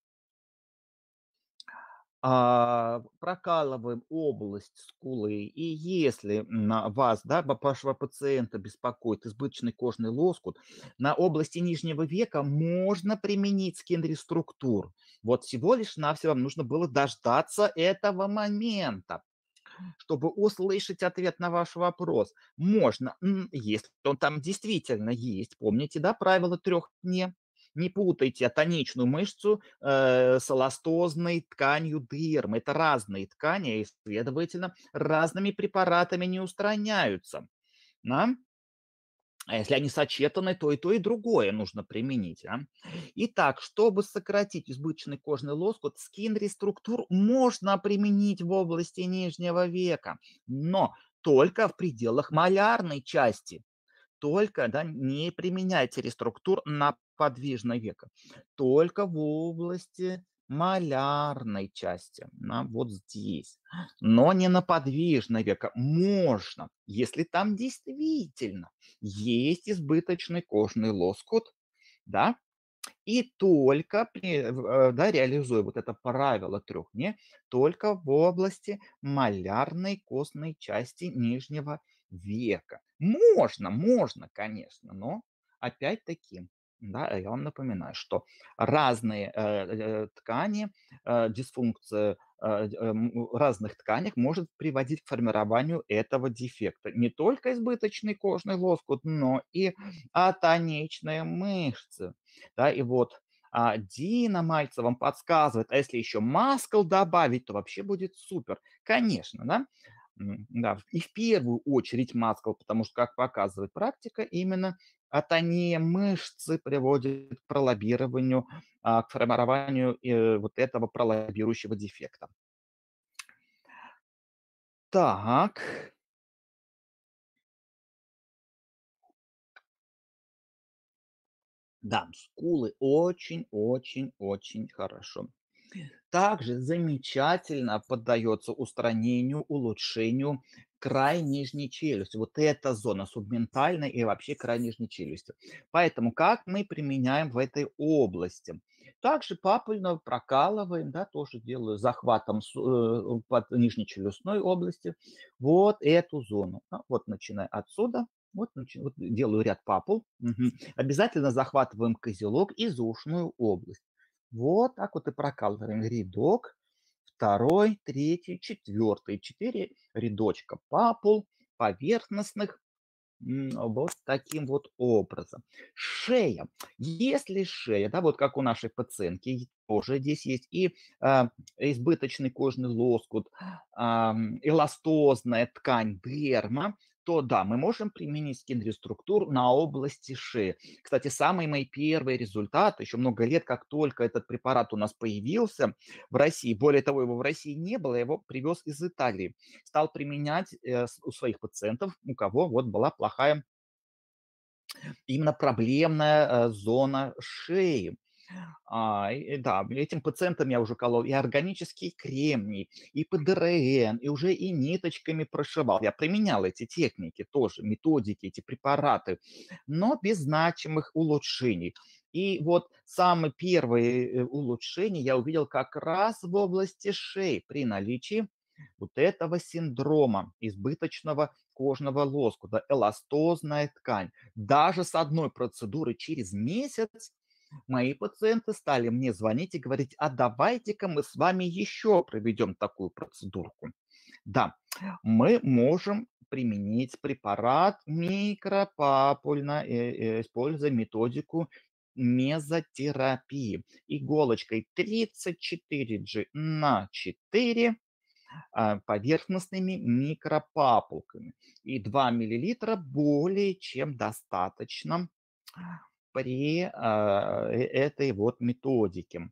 прокалываем область скулы, и если на вас, да, вашего пациента беспокоит избыточный кожный лоскут, на области нижнего века можно применить скин-реструктур. Вот всего лишь навсего вам нужно было дождаться этого момента, чтобы услышать ответ на ваш вопрос. Можно, если он там действительно есть. Помните, да, правило 3 «не»? Не путайте атоничную мышцу с эластозной тканью дермы. Это разные ткани, и, следовательно, разными препаратами не устраняются. Да? А если они сочетаны, то и то, и другое нужно применить. Итак, чтобы сократить избыточный кожный лоскут, скин-реструктур можно применить в области нижнего века, но только в пределах малярной части. Только, да, не применяйте реструктур на подвижное веко. Только в области малярной части, вот здесь. Но не на подвижное веко. Можно, если там действительно есть избыточный кожный лоскут, да, и только да, реализуя вот это правило 3 «не», только в области малярной костной части нижнего века. Можно, конечно, но опять-таки, да, я вам напоминаю, что разные ткани, дисфункция разных тканях может приводить к формированию этого дефекта. Не только избыточный кожный лоскут, но и атоничные мышцы. Да, и вот Дина Мальцева вам подсказывает, а если еще маскл добавить, то вообще будет супер. Конечно, да? Да, и в первую очередь маскл, потому что, как показывает практика, именно атония мышцы приводит к пролоббированию, к формированию вот этого пролоббирующего дефекта. Так, да, скулы очень хорошо. Также замечательно поддается устранению, улучшению край нижней челюсти. Вот эта зона субментальной и вообще край нижней челюсти. Поэтому как мы применяем в этой области? Также папульно прокалываем, да, тоже делаю захватом под нижнечелюстной области вот эту зону. Вот начиная отсюда, вот делаю ряд папул. Мгм. Обязательно захватываем козелок и заушную область. Вот так вот и прокалываем рядок, второй, третий, четвертый. 4 рядочка папул поверхностных, вот таким вот образом. Шея. Если шея, да, вот как у нашей пациентки, тоже здесь есть и избыточный кожный лоскут, эластозная ткань дерма, то да, мы можем применить скин-реструктур на области шеи. Кстати, самые мои первые результаты, еще много лет, как только этот препарат у нас появился в России, более того, его в России не было, я его привез из Италии, стал применять у своих пациентов, у кого вот была плохая именно проблемная зона шеи. Да, этим пациентам я уже колол и органический кремний, и ПДРН, и уже и ниточками прошивал. Я применял эти техники тоже, методики, эти препараты, но без значимых улучшений. И вот самые первые улучшения я увидел как раз в области шеи при наличии вот этого синдрома избыточного кожного лоскута, эластозная ткань. Даже с одной процедуры через месяц мои пациенты стали мне звонить и говорить: "А давайте-ка мы с вами еще проведем такую процедурку". Да, мы можем применить препарат микропапульно, используя методику мезотерапии. Иголочкой 34G на 4 поверхностными микропапулками. И 2 миллилитра более чем достаточно при этой вот методике.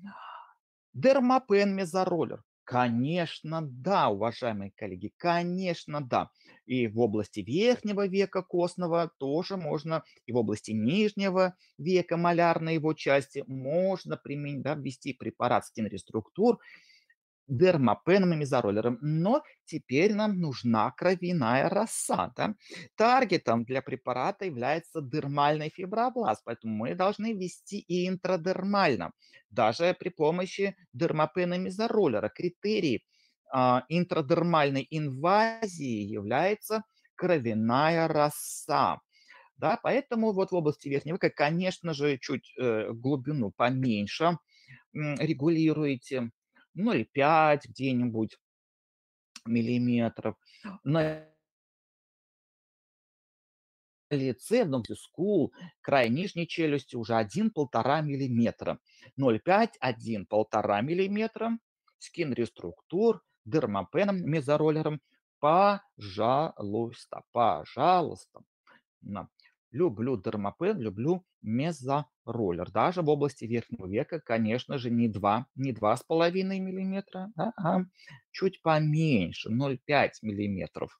Дермапен мезороллер. Конечно, да, уважаемые коллеги, конечно, да. И в области верхнего века костного тоже можно, и в области нижнего века малярной его части можно применить, да, ввести препарат стенреструктур дермапеном и мезороллером. Но теперь нам нужна кровяная роса. Да? Таргетом для препарата является дермальный фибробласт, поэтому мы должны ввести и интрадермально, даже при помощи дермапена и мезороллера. Критерий интрадермальной инвазии является кровяная роса. Да, поэтому вот в области верхнего века, конечно же, чуть глубину поменьше регулируете, ну или 5 где-нибудь миллиметров. На лице, в ногте скул, край нижней челюсти уже 1–1,5 миллиметра. 0,5, 1–1,5 миллиметра. Скин реструктур, дермапеном, мезороллером. Пожалуйста, пожалуйста. Да. Люблю дермапен, люблю мезороллер. Даже в области верхнего века, конечно же, не 2,5 миллиметра, чуть поменьше, 0,5 миллиметров.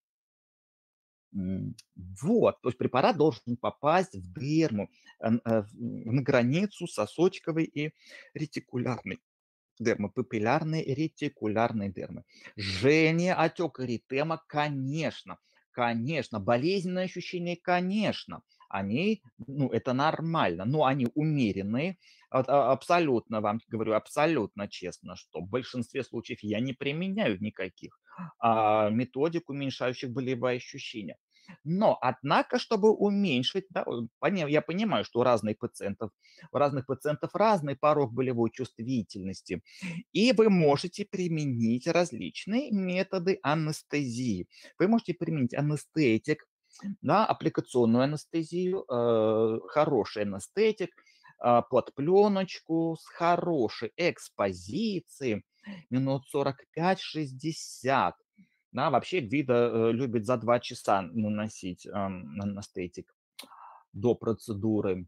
Вот, то есть препарат должен попасть в дерму, на границу сосочковой и ретикулярной дермы, папиллярной и ретикулярной дермы. Жжение, отек, эритема, конечно, конечно. Болезненные ощущения, конечно. Они, ну, это нормально, но они умеренные. Абсолютно вам говорю, абсолютно честно, что в большинстве случаев я не применяю никаких методик, уменьшающих болевые ощущения. Но, однако, чтобы уменьшить, да, я понимаю, что у разных пациентов разный порог болевой чувствительности, и вы можете применить различные методы анестезии. Вы можете применить анестетик, да, аппликационную анестезию, хороший анестетик, под пленочку с хорошей экспозицией, минут 45–60. Да, вообще Гвида любит за 2 часа наносить анестетик до процедуры.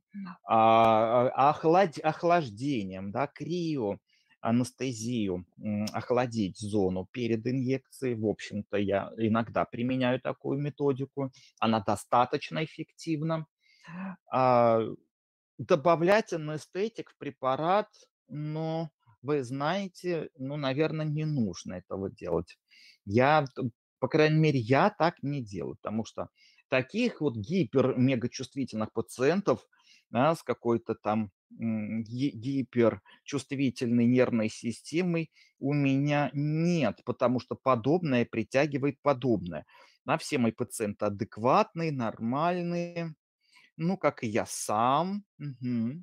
Охлаждением, да, анестезию, охладить зону перед инъекцией. В общем-то, я иногда применяю такую методику. Она достаточно эффективна. А, Добавлять анестетик в препарат, но вы знаете, ну, наверное, не нужно этого делать. По крайней мере, я так не делаю, потому что таких вот гипер-мегачувствительных пациентов, да, с какой-то там гиперчувствительной нервной системой у меня нет, потому что подобное притягивает подобное. А все мои пациенты адекватные, нормальные, ну, как и я сам. Мгм.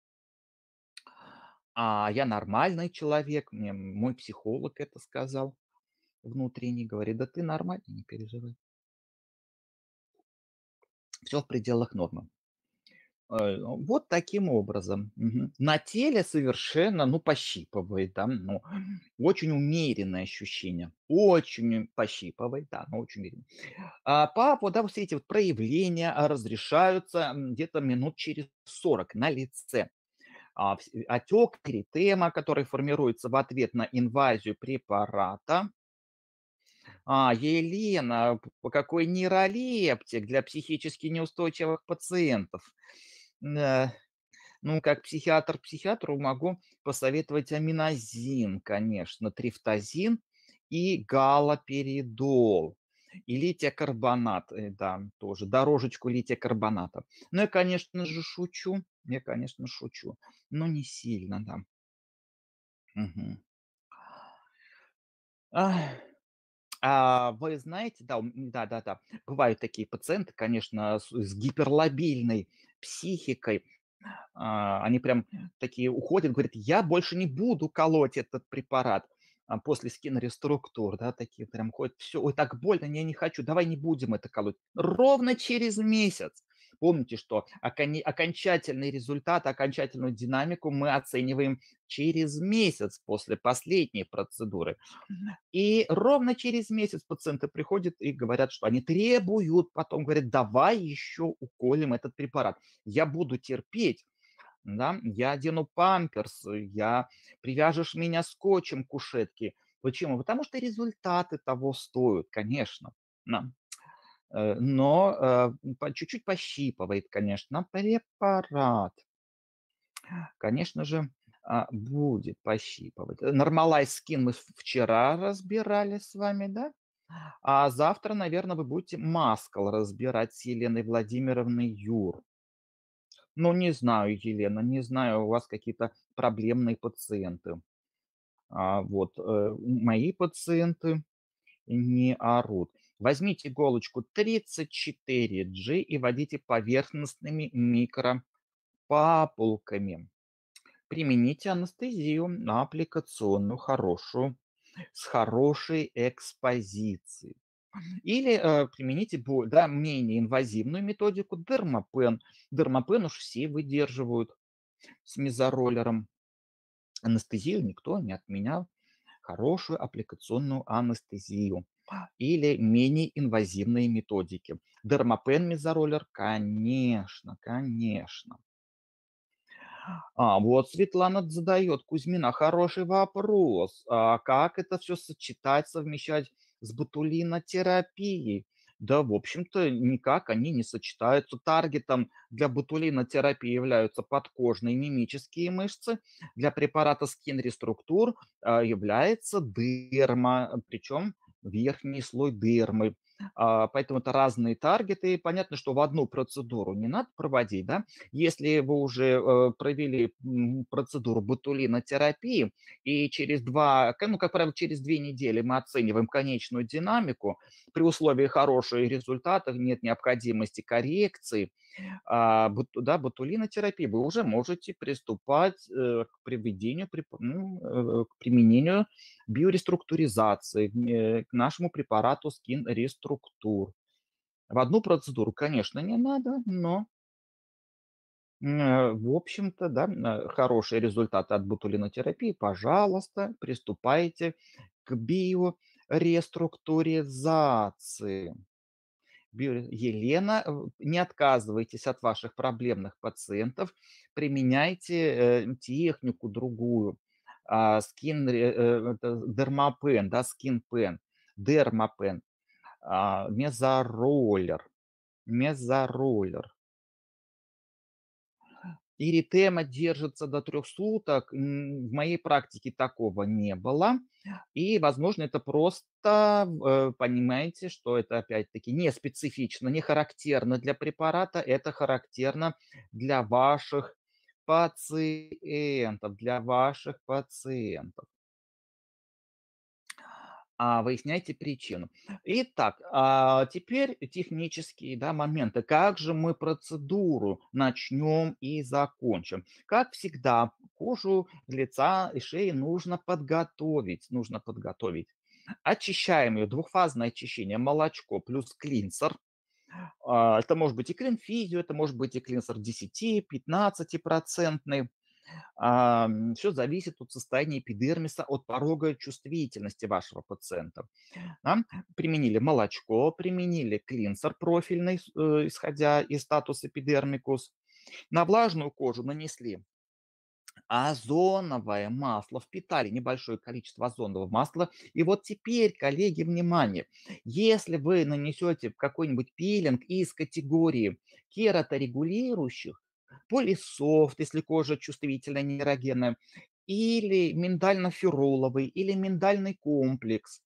Я нормальный человек, мне мой психолог это сказал внутренний, говорит: "Да ты нормальный, не переживай. Все в пределах нормы". Вот таким образом. Мгм. На теле совершенно, ну, пощипывает, да, ну, очень умеренное ощущение. Очень пощипывает, да, но очень умеренно. По да, вот все эти вот проявления, разрешаются, где-то минут через 40 на лице. Отек, эритема, который формируется в ответ на инвазию препарата. Елена, какой нейролептик для психически неустойчивых пациентов. Да. Ну, как психиатр психиатру могу посоветовать аминозин, конечно, трифтазин и галоперидол. И лития-карбонат, да, тоже, дорожечку лития-карбоната. Ну, я, конечно же, шучу, но не сильно, да. Мгм. Ах, вы знаете, да, да-да-да, бывают такие пациенты, конечно, с гиперлобильной психикой. Они прям такие уходят, говорят: "Я больше не буду колоть этот препарат". После скин-реструктур, да, такие прям ходят: "Всё, ой, так больно, не хочу, давай не будем это колоть". Ровно через месяц. Помните, что окончательный результат, окончательную динамику мы оцениваем через месяц после последней процедуры. И ровно через месяц пациенты приходят и говорят, что они требуют, потом говорят: "Давай еще уколем этот препарат". Я буду терпеть, да, я одену памперс, привяжешь меня скотчем к кушетке. Почему? Потому что результаты того стоят, конечно. На но, по чуть-чуть пощипывает, конечно, препарат. Конечно же, будет пощипывать. Нормалайз Skin мы вчера разбирали с вами, да? А завтра, наверное, вы будете Маскал разбирать с Еленой Владимировной Юр. Ну, не знаю, Елена, не знаю, у вас какие-то проблемные пациенты. Мои пациенты не орут. Возьмите иголочку 34G и вводите поверхностными микропапулками. Примените анестезию на аппликационную хорошую, с хорошей экспозицией. Или, примените да, менее инвазивную методику дермапен. Дермапен уж все выдерживают с мезороллером. Анестезию никто не отменял. Хорошую аппликационную анестезию или менее инвазивные методики. Дермапен, мезороллер, конечно, конечно. Вот Светлана задает, Кузьмина, хороший вопрос. Как это все сочетать, совмещать с ботулинотерапией? Да, в общем-то, никак они не сочетаются. Таргетом для ботулинотерапии являются подкожные мимические мышцы. Для препарата Skin Restructure является дерма, причем верхний слой дермы. Поэтому это разные таргеты. И понятно, что в одну процедуру не надо проводить, да, если вы уже, провели, процедуру ботулинотерапии, и через 2, ну, как правило, через 2 недели мы оцениваем конечную динамику, при условии хороших результатов, нет необходимости коррекции, ботулинотерапии, вы уже можете приступать, к приведению, к применению биореструктуризации, к нашему препарату Skin Restructure. В одну процедуру, конечно, не надо, но в общем-то, да, хорошие результаты от ботулинотерапии, пожалуйста, приступайте к биореструктуризации. Елена, не отказывайтесь от ваших проблемных пациентов, применяйте технику другую. Это дермапен, да, скинпен, дермапен, мезороллер, мезороллер. Эритема держится до 3 суток. В моей практике такого не было. И, возможно, это просто, понимаете, что это опять-таки не специфично, не характерно для препарата, это характерно для ваших пациентов, для ваших пациентов. Выясняйте причину. Итак, теперь технические, да, моменты. Как же мы процедуру начнем и закончим? Как всегда, кожу лица и шеи нужно подготовить. Нужно подготовить. Очищаем ее, двухфазное очищение, молочко плюс клинсер. Это может быть и клинфизио, это может быть и клинсер 10-15%. Все зависит от состояния эпидермиса, от порога чувствительности вашего пациента. Да. Применили молочко, применили клинсер профильный, исходя из статус эпидермикус. На влажную кожу нанесли озоновое масло, впитали небольшое количество озонового масла. И вот теперь, коллеги, внимание, если вы нанесете какой-нибудь пилинг из категории кераторегулирующих, полисофт, если кожа чувствительная, нейрогенная, или миндально-фироловый, или миндальный комплекс,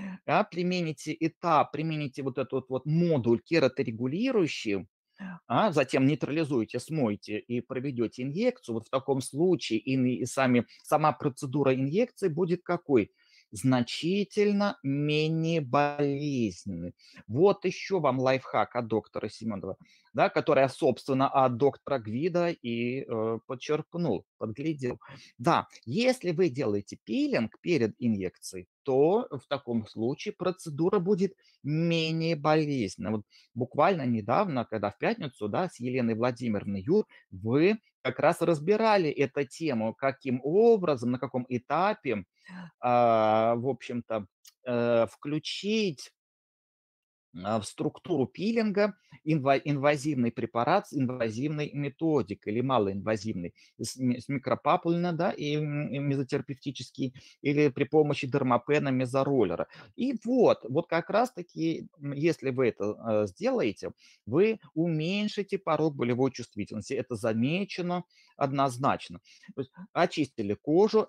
примените вот этот вот модуль кераторегулирующий, затем нейтрализуете, смоете и проведете инъекцию, вот в таком случае сама процедура инъекции будет какой? Значительно менее болезненной. Вот еще вам лайфхак от доктора Семенова, да, который я, собственно, от доктора Гвида и подчеркнул, подглядел. Да, если вы делаете пилинг перед инъекцией, то в таком случае процедура будет менее болезненной. Вот буквально недавно, когда в пятницу, да, с Еленой Владимировной Юр, вы как раз разбирали эту тему, каким образом, на каком этапе, в общем-то, включить в структуру пилинга инвазивный препарат с инвазивной методикой или малоинвазивный, с микропапульно, да, и мезотерапевтический, или при помощи дермапена, мезороллера. И вот как раз-таки, если вы это сделаете, вы уменьшите порог болевой чувствительности. Это замечено однозначно. То есть очистили кожу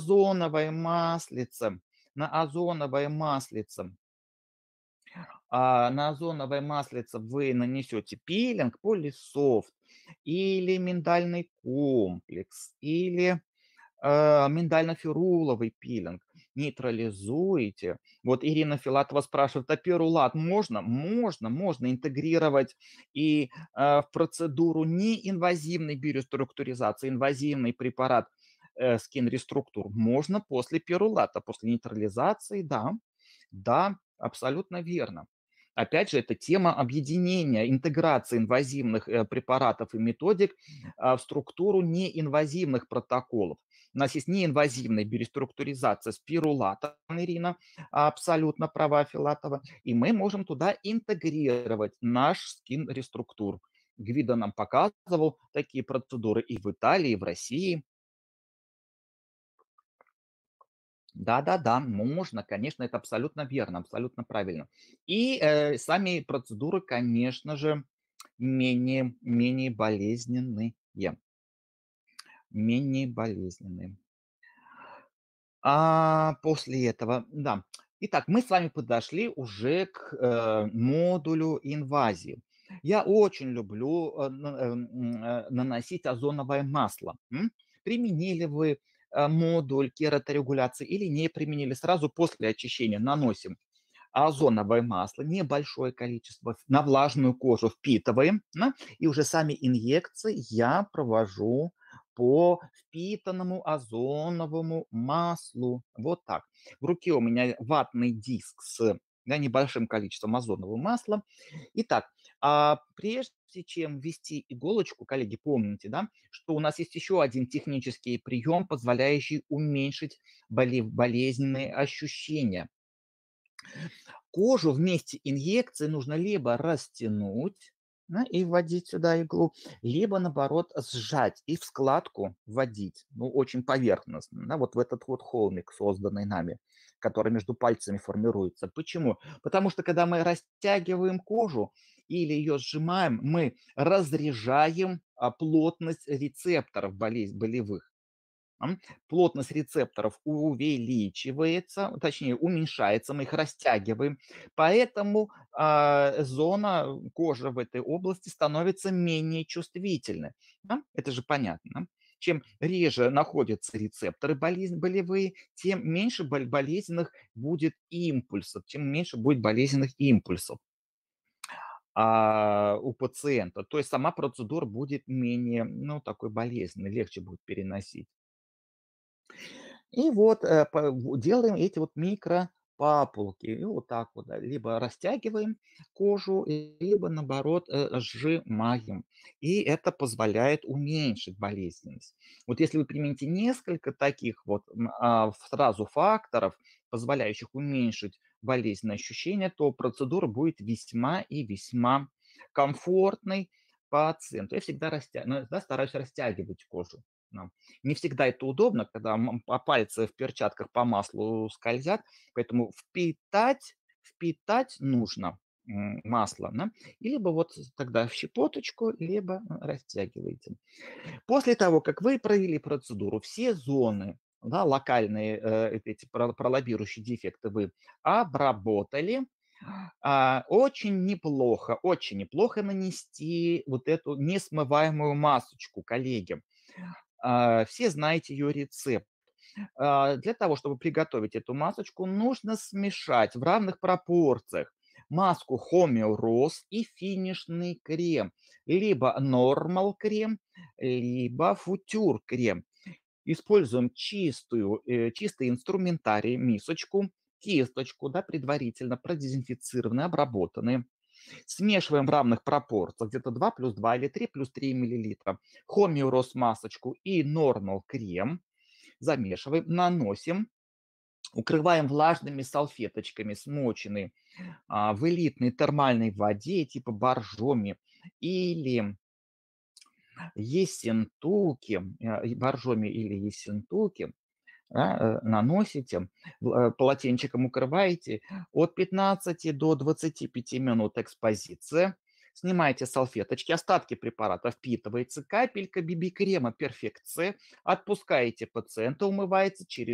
на озоновое маслице на озоновое маслице вы нанесете пилинг, полисофт или миндальный комплекс, или миндально-фируловый пилинг, нейтрализуете. Вот Ирина Филатова спрашивает, а перулат можно? Можно интегрировать и в процедуру неинвазивной биореструктуризации, инвазивный препарат Skin Restructure можно после перулата, после нейтрализации, да, да, абсолютно верно. Опять же, это тема объединения, интеграции инвазивных препаратов и методик в структуру неинвазивных протоколов. У нас есть неинвазивная биореструктуризация спирулата, Ирина, абсолютно права Филатова, и мы можем туда интегрировать наш скин-реструктур. Гвидо нам показывал такие процедуры и в Италии, и в России. Да-да-да, можно, конечно, это абсолютно верно, абсолютно правильно. И сами процедуры, конечно же, менее болезненные. Менее болезненные. После этого, да. Итак, мы с вами подошли уже к модулю инвазии. Я очень люблю наносить озоновое масло. Применили вы модуль кераторегуляции или не применили? Сразу после очищения наносим озоновое масло, небольшое количество, на влажную кожу впитываем, да, и уже сами инъекции я провожу по впитанному озоновому маслу. Вот так. В руке у меня ватный диск с небольшим количеством озонового масла. Итак, прежде чем ввести иголочку, коллеги, помните, да, что у нас есть еще один технический прием, позволяющий уменьшить болезненные ощущения. Кожу вместе инъекции нужно либо растянуть, да, и вводить сюда иглу, либо, наоборот, сжать и в складку вводить, ну, очень поверхностно, да, вот в этот вот холмик, созданный нами, который между пальцами формируется. Почему? Потому что, когда мы растягиваем кожу или ее сжимаем, мы разряжаем плотность рецепторов болевых. Плотность рецепторов увеличивается, точнее уменьшается, мы их растягиваем, поэтому зона кожи в этой области становится менее чувствительной. Да? Это же понятно. Да? Чем реже находятся рецепторы болевые, тем меньше болезненных будет импульсов, тем меньше будет болезненных импульсов у пациента. То есть сама процедура будет менее, ну, такой болезненной, легче будет переносить. И вот, делаем эти вот папулки. И вот так вот, да, либо растягиваем кожу, либо наоборот, сжимаем. И это позволяет уменьшить болезненность. Вот если вы примените несколько таких вот сразу факторов, позволяющих уменьшить болезненные ощущения, то процедура будет весьма и весьма комфортной пациенту. Я всегда ну, да, стараюсь растягивать кожу. Да. Не всегда это удобно, когда пальцы в перчатках по маслу скользят, поэтому впитать нужно масло, да, и либо вот тогда в щепоточку, либо растягиваете. После того, как вы провели процедуру, все зоны, да, локальные, эти пролоббирующие дефекты вы обработали, очень неплохо нанести вот эту несмываемую масочку, коллеги. Все знаете ее рецепт. Для того, чтобы приготовить эту масочку, нужно смешать в равных пропорциях маску Home Rose и финишный крем, либо Normal крем, либо Future крем. Используем чистый инструментарий, мисочку, кисточку, да, предварительно продезинфицированные, обработанные. Смешиваем в равных пропорциях, где-то 2 плюс 2 или 3 плюс 3 миллилитра. Homeoros масочку и Normal крем замешиваем, наносим, укрываем влажными салфеточками, смоченные в элитной термальной воде типа боржоми или ессентуки, боржоми или ессентуки, да, наносите, полотенчиком укрываете, от 15 до 25 минут экспозиция. Снимаете салфеточки, остатки препарата впитывается, капелька BB-крема Perfect C, отпускаете пациента, умывается через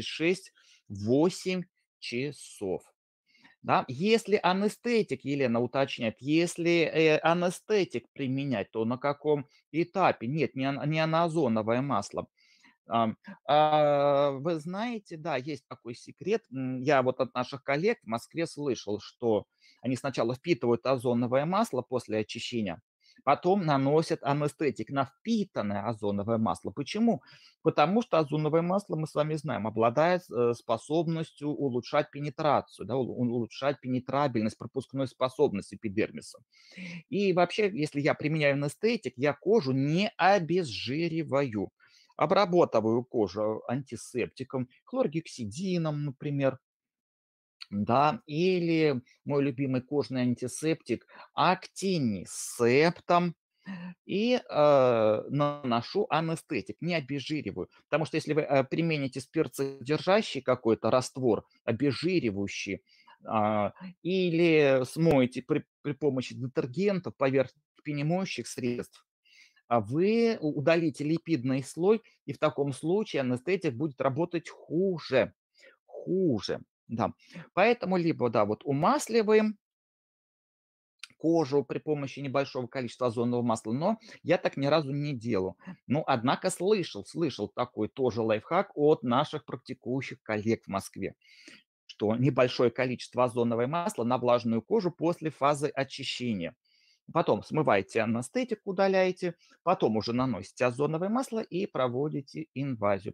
6-8 часов. Да? Если анестетик, Елена уточняет, если анестетик применять, то на каком этапе? Нет, не аназоновое масло. Ам, вы знаете, да, есть такой секрет. Я вот от наших коллег в Москве слышал, что они сначала впитывают озоновое масло после очищения, потом наносят анестетик на впитанное озоновое масло. Почему? Потому что озоновое масло, мы с вами знаем, обладает способностью улучшать пенетрацию, да, улучшать пенетрабельность, пропускной способность эпидермиса. И вообще, если я применяю анестетик, я кожу не обезжириваю. Обрабатываю кожу антисептиком, хлоргексидином, например, да, или мой любимый кожный антисептик актинисептом, и наношу анестетик, не обезжириваю. Потому что если вы примените спиртсодержащий какой-то раствор, обезжиривающий, а, или смоете при помощи детергентов поверх пенемоющих средств, вы удалите липидный слой, и в таком случае анестетик будет работать хуже. Хуже, да. Поэтому либо, да, вот умасливаем кожу при помощи небольшого количества озонового масла, но я так ни разу не делал. Но, однако, слышал такой тоже лайфхак от наших практикующих коллег в Москве, что небольшое количество озонового масла на влажную кожу после фазы очищения. Потом смываете анестетик, удаляете, потом уже наносите озоновое масло и проводите инвазию,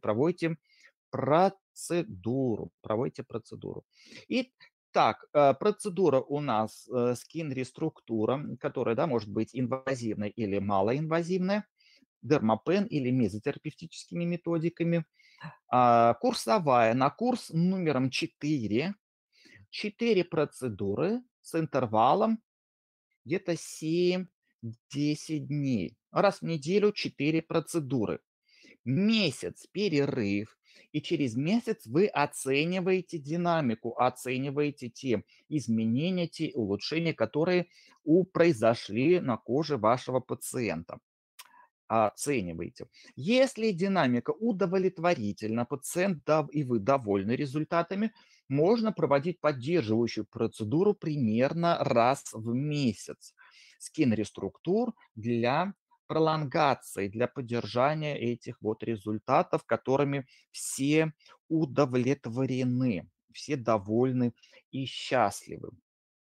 проводите процедуру. Итак, процедура у нас скин-реструктура, которая, да, может быть инвазивная или малоинвазивная, дермапен или мезотерапевтическими методиками. Курсовая на курс номером 4. 4 процедуры с интервалом где-то 7-10 дней. Раз в неделю 4 процедуры. Месяц перерыв, и через месяц вы оцениваете динамику, оцениваете те изменения, те улучшения, которые произошли на коже вашего пациента. Оцениваете. Если динамика удовлетворительна, и вы довольны результатами, можно проводить поддерживающую процедуру примерно раз в месяц. Скин-реструктур для пролонгации, для поддержания этих вот результатов, которыми все удовлетворены, все довольны и счастливы.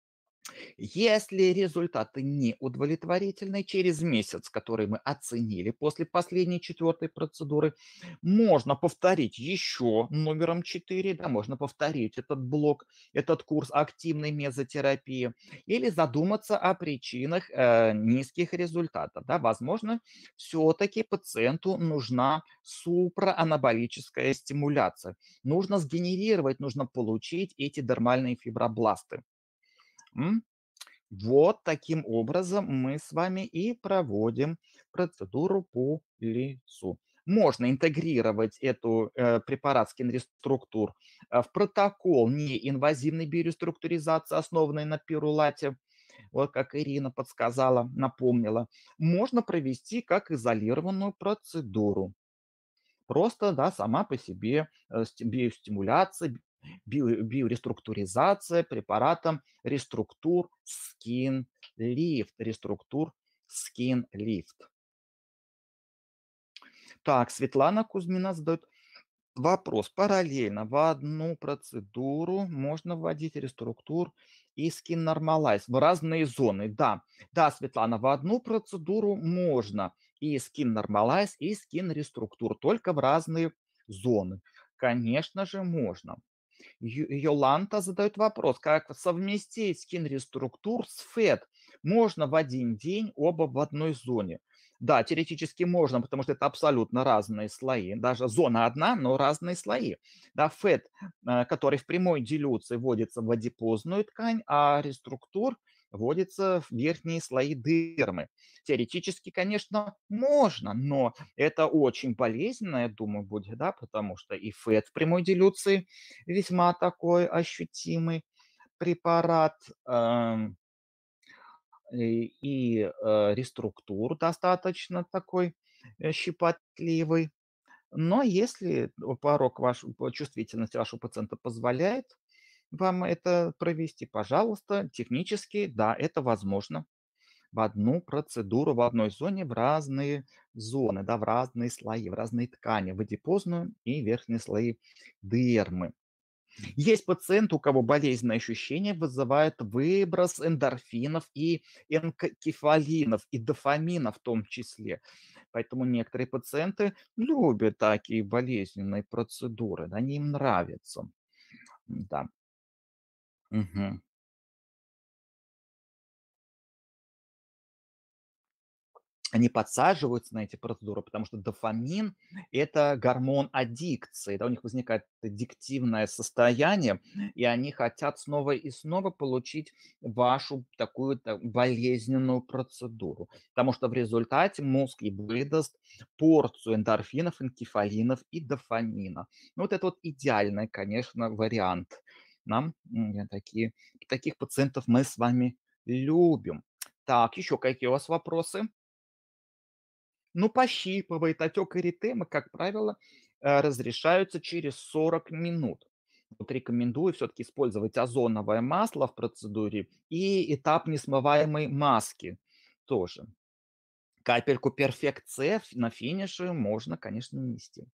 Если результаты не удовлетворительны, через месяц, который мы оценили после последней четвертой процедуры, можно повторить еще номером 4, да, можно повторить этот блок, этот курс активной мезотерапии или задуматься о причинах низких результатов. Да. Возможно, все-таки пациенту нужна супраанаболическая стимуляция. Нужно сгенерировать, нужно получить эти дермальные фибробласты. М? Вот таким образом мы с вами и проводим процедуру по лицу. Можно интегрировать эту препарат скин-реструктур в протокол неинвазивной биореструктуризации, основанной на пирулате, вот как Ирина подсказала, напомнила. Можно провести как изолированную процедуру. Просто, да, сама по себе биостимуляция, биореструктуризация препаратом Реструктур Skin Lift. Реструктур Skin Lift. Так, Светлана Кузьмина задает вопрос. Параллельно в одну процедуру можно вводить реструктур и Skin Normalize в разные зоны. Да, да, Светлана, в одну процедуру можно и Skin Normalize, и Skin Реструктур, только в разные зоны. Конечно же, можно. Йоланта задает вопрос, как совместить скин-реструктур с ФЭД? Можно в один день оба в одной зоне? Да, теоретически можно, потому что это абсолютно разные слои. Даже зона одна, но разные слои. Да, ФЭД, который в прямой дилюции вводится в адипозную ткань, а реструктур вводится в верхние слои дермы. Теоретически, конечно, можно, но это очень болезненно, я думаю, будет, да, потому что и ФЭД в прямой дилюции весьма такой ощутимый препарат, реструктур достаточно такой, щепотливый. Но если порог чувствительности вашего пациента позволяет вам это провести, пожалуйста, технически, да, это возможно. В одну процедуру, в одной зоне, в разные зоны, да, в разные слои, в разные ткани, в адипозную и верхние слои дермы. Есть пациенты, у кого болезненные ощущения вызывают выброс эндорфинов и энкефалинов, и дофамина в том числе. Поэтому некоторые пациенты любят такие болезненные процедуры, да, они им нравятся. Да. Мгм. Они подсаживаются на эти процедуры, потому что дофамин — это гормон аддикции, да, у них возникает аддиктивное состояние, и они хотят снова и снова получить вашу такую-то болезненную процедуру, потому что в результате мозг и выдаст порцию эндорфинов, энкефалинов и дофамина. Ну, вот это вот идеальный, конечно, вариант. Таких пациентов мы с вами любим. Так, еще какие у вас вопросы? Ну, пощипывает, отек эритемы, как правило, разрешаются через 40 минут. Вот рекомендую все-таки использовать озоновое масло в процедуре и этап несмываемой маски тоже. Капельку Perfect C на финише можно, конечно, нанести.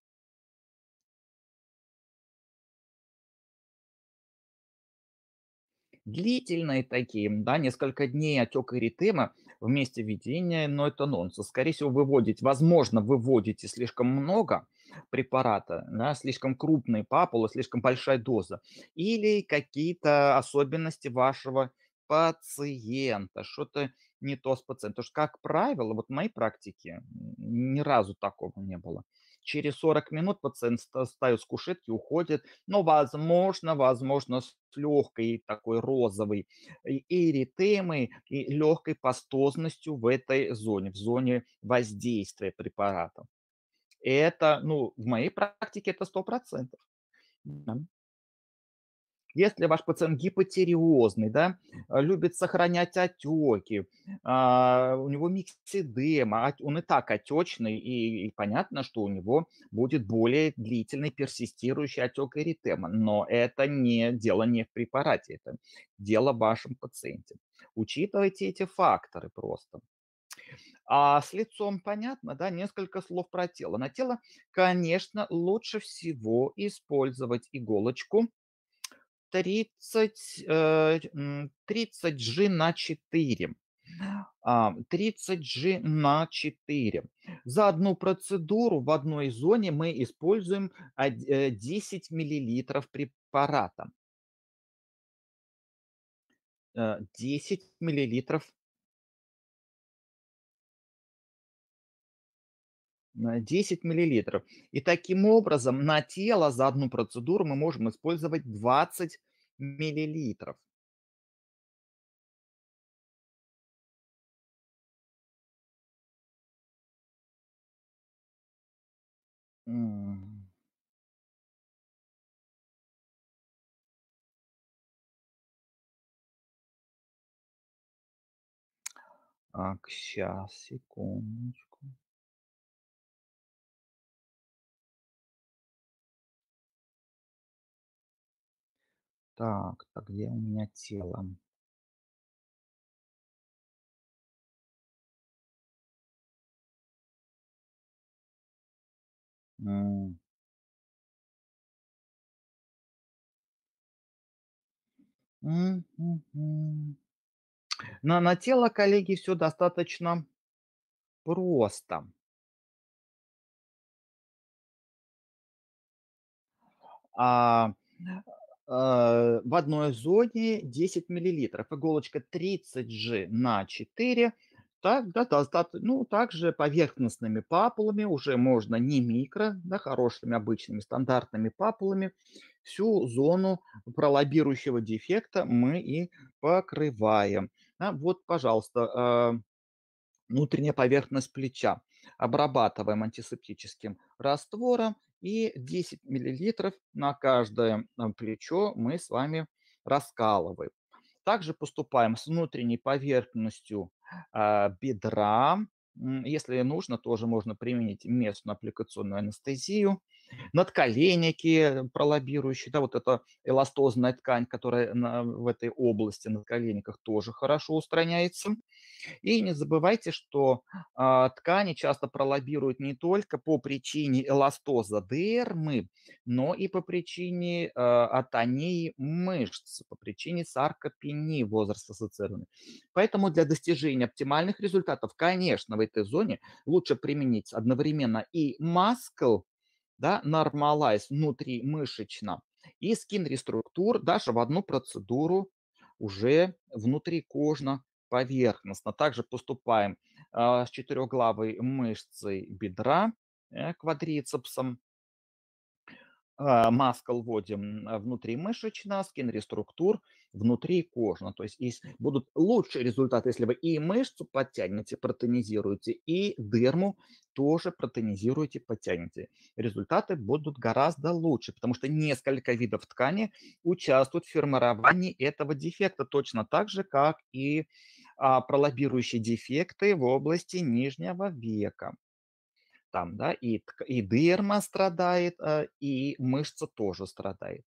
Длительные такие, да, несколько дней отек эритема в месте введения, но это нонсенс. Скорее всего, возможно, выводите слишком много препарата, да, слишком крупные папулы, слишком большая доза, или какие-то особенности вашего пациента, что-то не то с пациентом. Потому что, как правило, вот в моей практике ни разу такого не было. Через 40 минут пациент встает с кушетки, уходит, но, возможно, с легкой такой розовой эритемой и легкой пастозностью в этой зоне, в зоне воздействия препарата. Это, ну, в моей практике это 100%. Да. Если ваш пациент гипотиреозный, да, любит сохранять отеки, у него микседема, он и так отечный, и понятно, что у него будет более длительный персистирующий отек эритема. Но это не дело не в препарате, это дело в вашем пациенте. Учитывайте эти факторы просто. А с лицом понятно, да? Несколько слов про тело. На тело, конечно, лучше всего использовать иголочку 30 G на 4. 30 G на 4. За одну процедуру в одной зоне мы используем 10 миллилитров препарата. 10 миллилитров, 10 миллилитров. И таким образом на тело за одну процедуру мы можем использовать 20 миллилитров. М, Так, сейчас, секундочку. Так, где у меня тело? М, мгм. На тело, коллеги, все достаточно просто. А, в одной зоне 10 миллилитров. Иголочка 30 G на 4. Так, да, ну, также поверхностными папулами, уже можно не микро, да, хорошими обычными стандартными папулами, всю зону пролоббирующего дефекта мы и покрываем. Вот, пожалуйста, внутренняя поверхность плеча. Обрабатываем антисептическим раствором и 10 миллилитров на каждое плечо мы с вами раскалываем. Также поступаем с внутренней поверхностью бедра. Если нужно, тоже можно применить местную аппликационную анестезию. Надколенники пролоббирующие, да, вот эта эластозная ткань, которая в этой области, на коленниках, тоже хорошо устраняется. И не забывайте, что ткани часто пролоббируют не только по причине эластоза дермы, но и по причине атонии мышц, по причине саркопении возраста ассоциированной. Поэтому для достижения оптимальных результатов, конечно, в этой зоне лучше применить одновременно и маскл, да, Normalize внутримышечно и Skin Restructure даже в одну процедуру уже внутрикожно, поверхностно. Также поступаем с четырехглавой мышцей бедра, квадрицепсом, маскал вводим внутримышечно, скин-реструктур внутрикожно. То есть будут лучшие результаты, если вы и мышцу подтянете, протонизируете, и дерму тоже протонизируете, подтянете. Результаты будут гораздо лучше, потому что несколько видов ткани участвуют в формировании этого дефекта, точно так же, как и пролоббирующие дефекты в области нижнего века. Там, да, и дерма страдает, и мышца тоже страдает.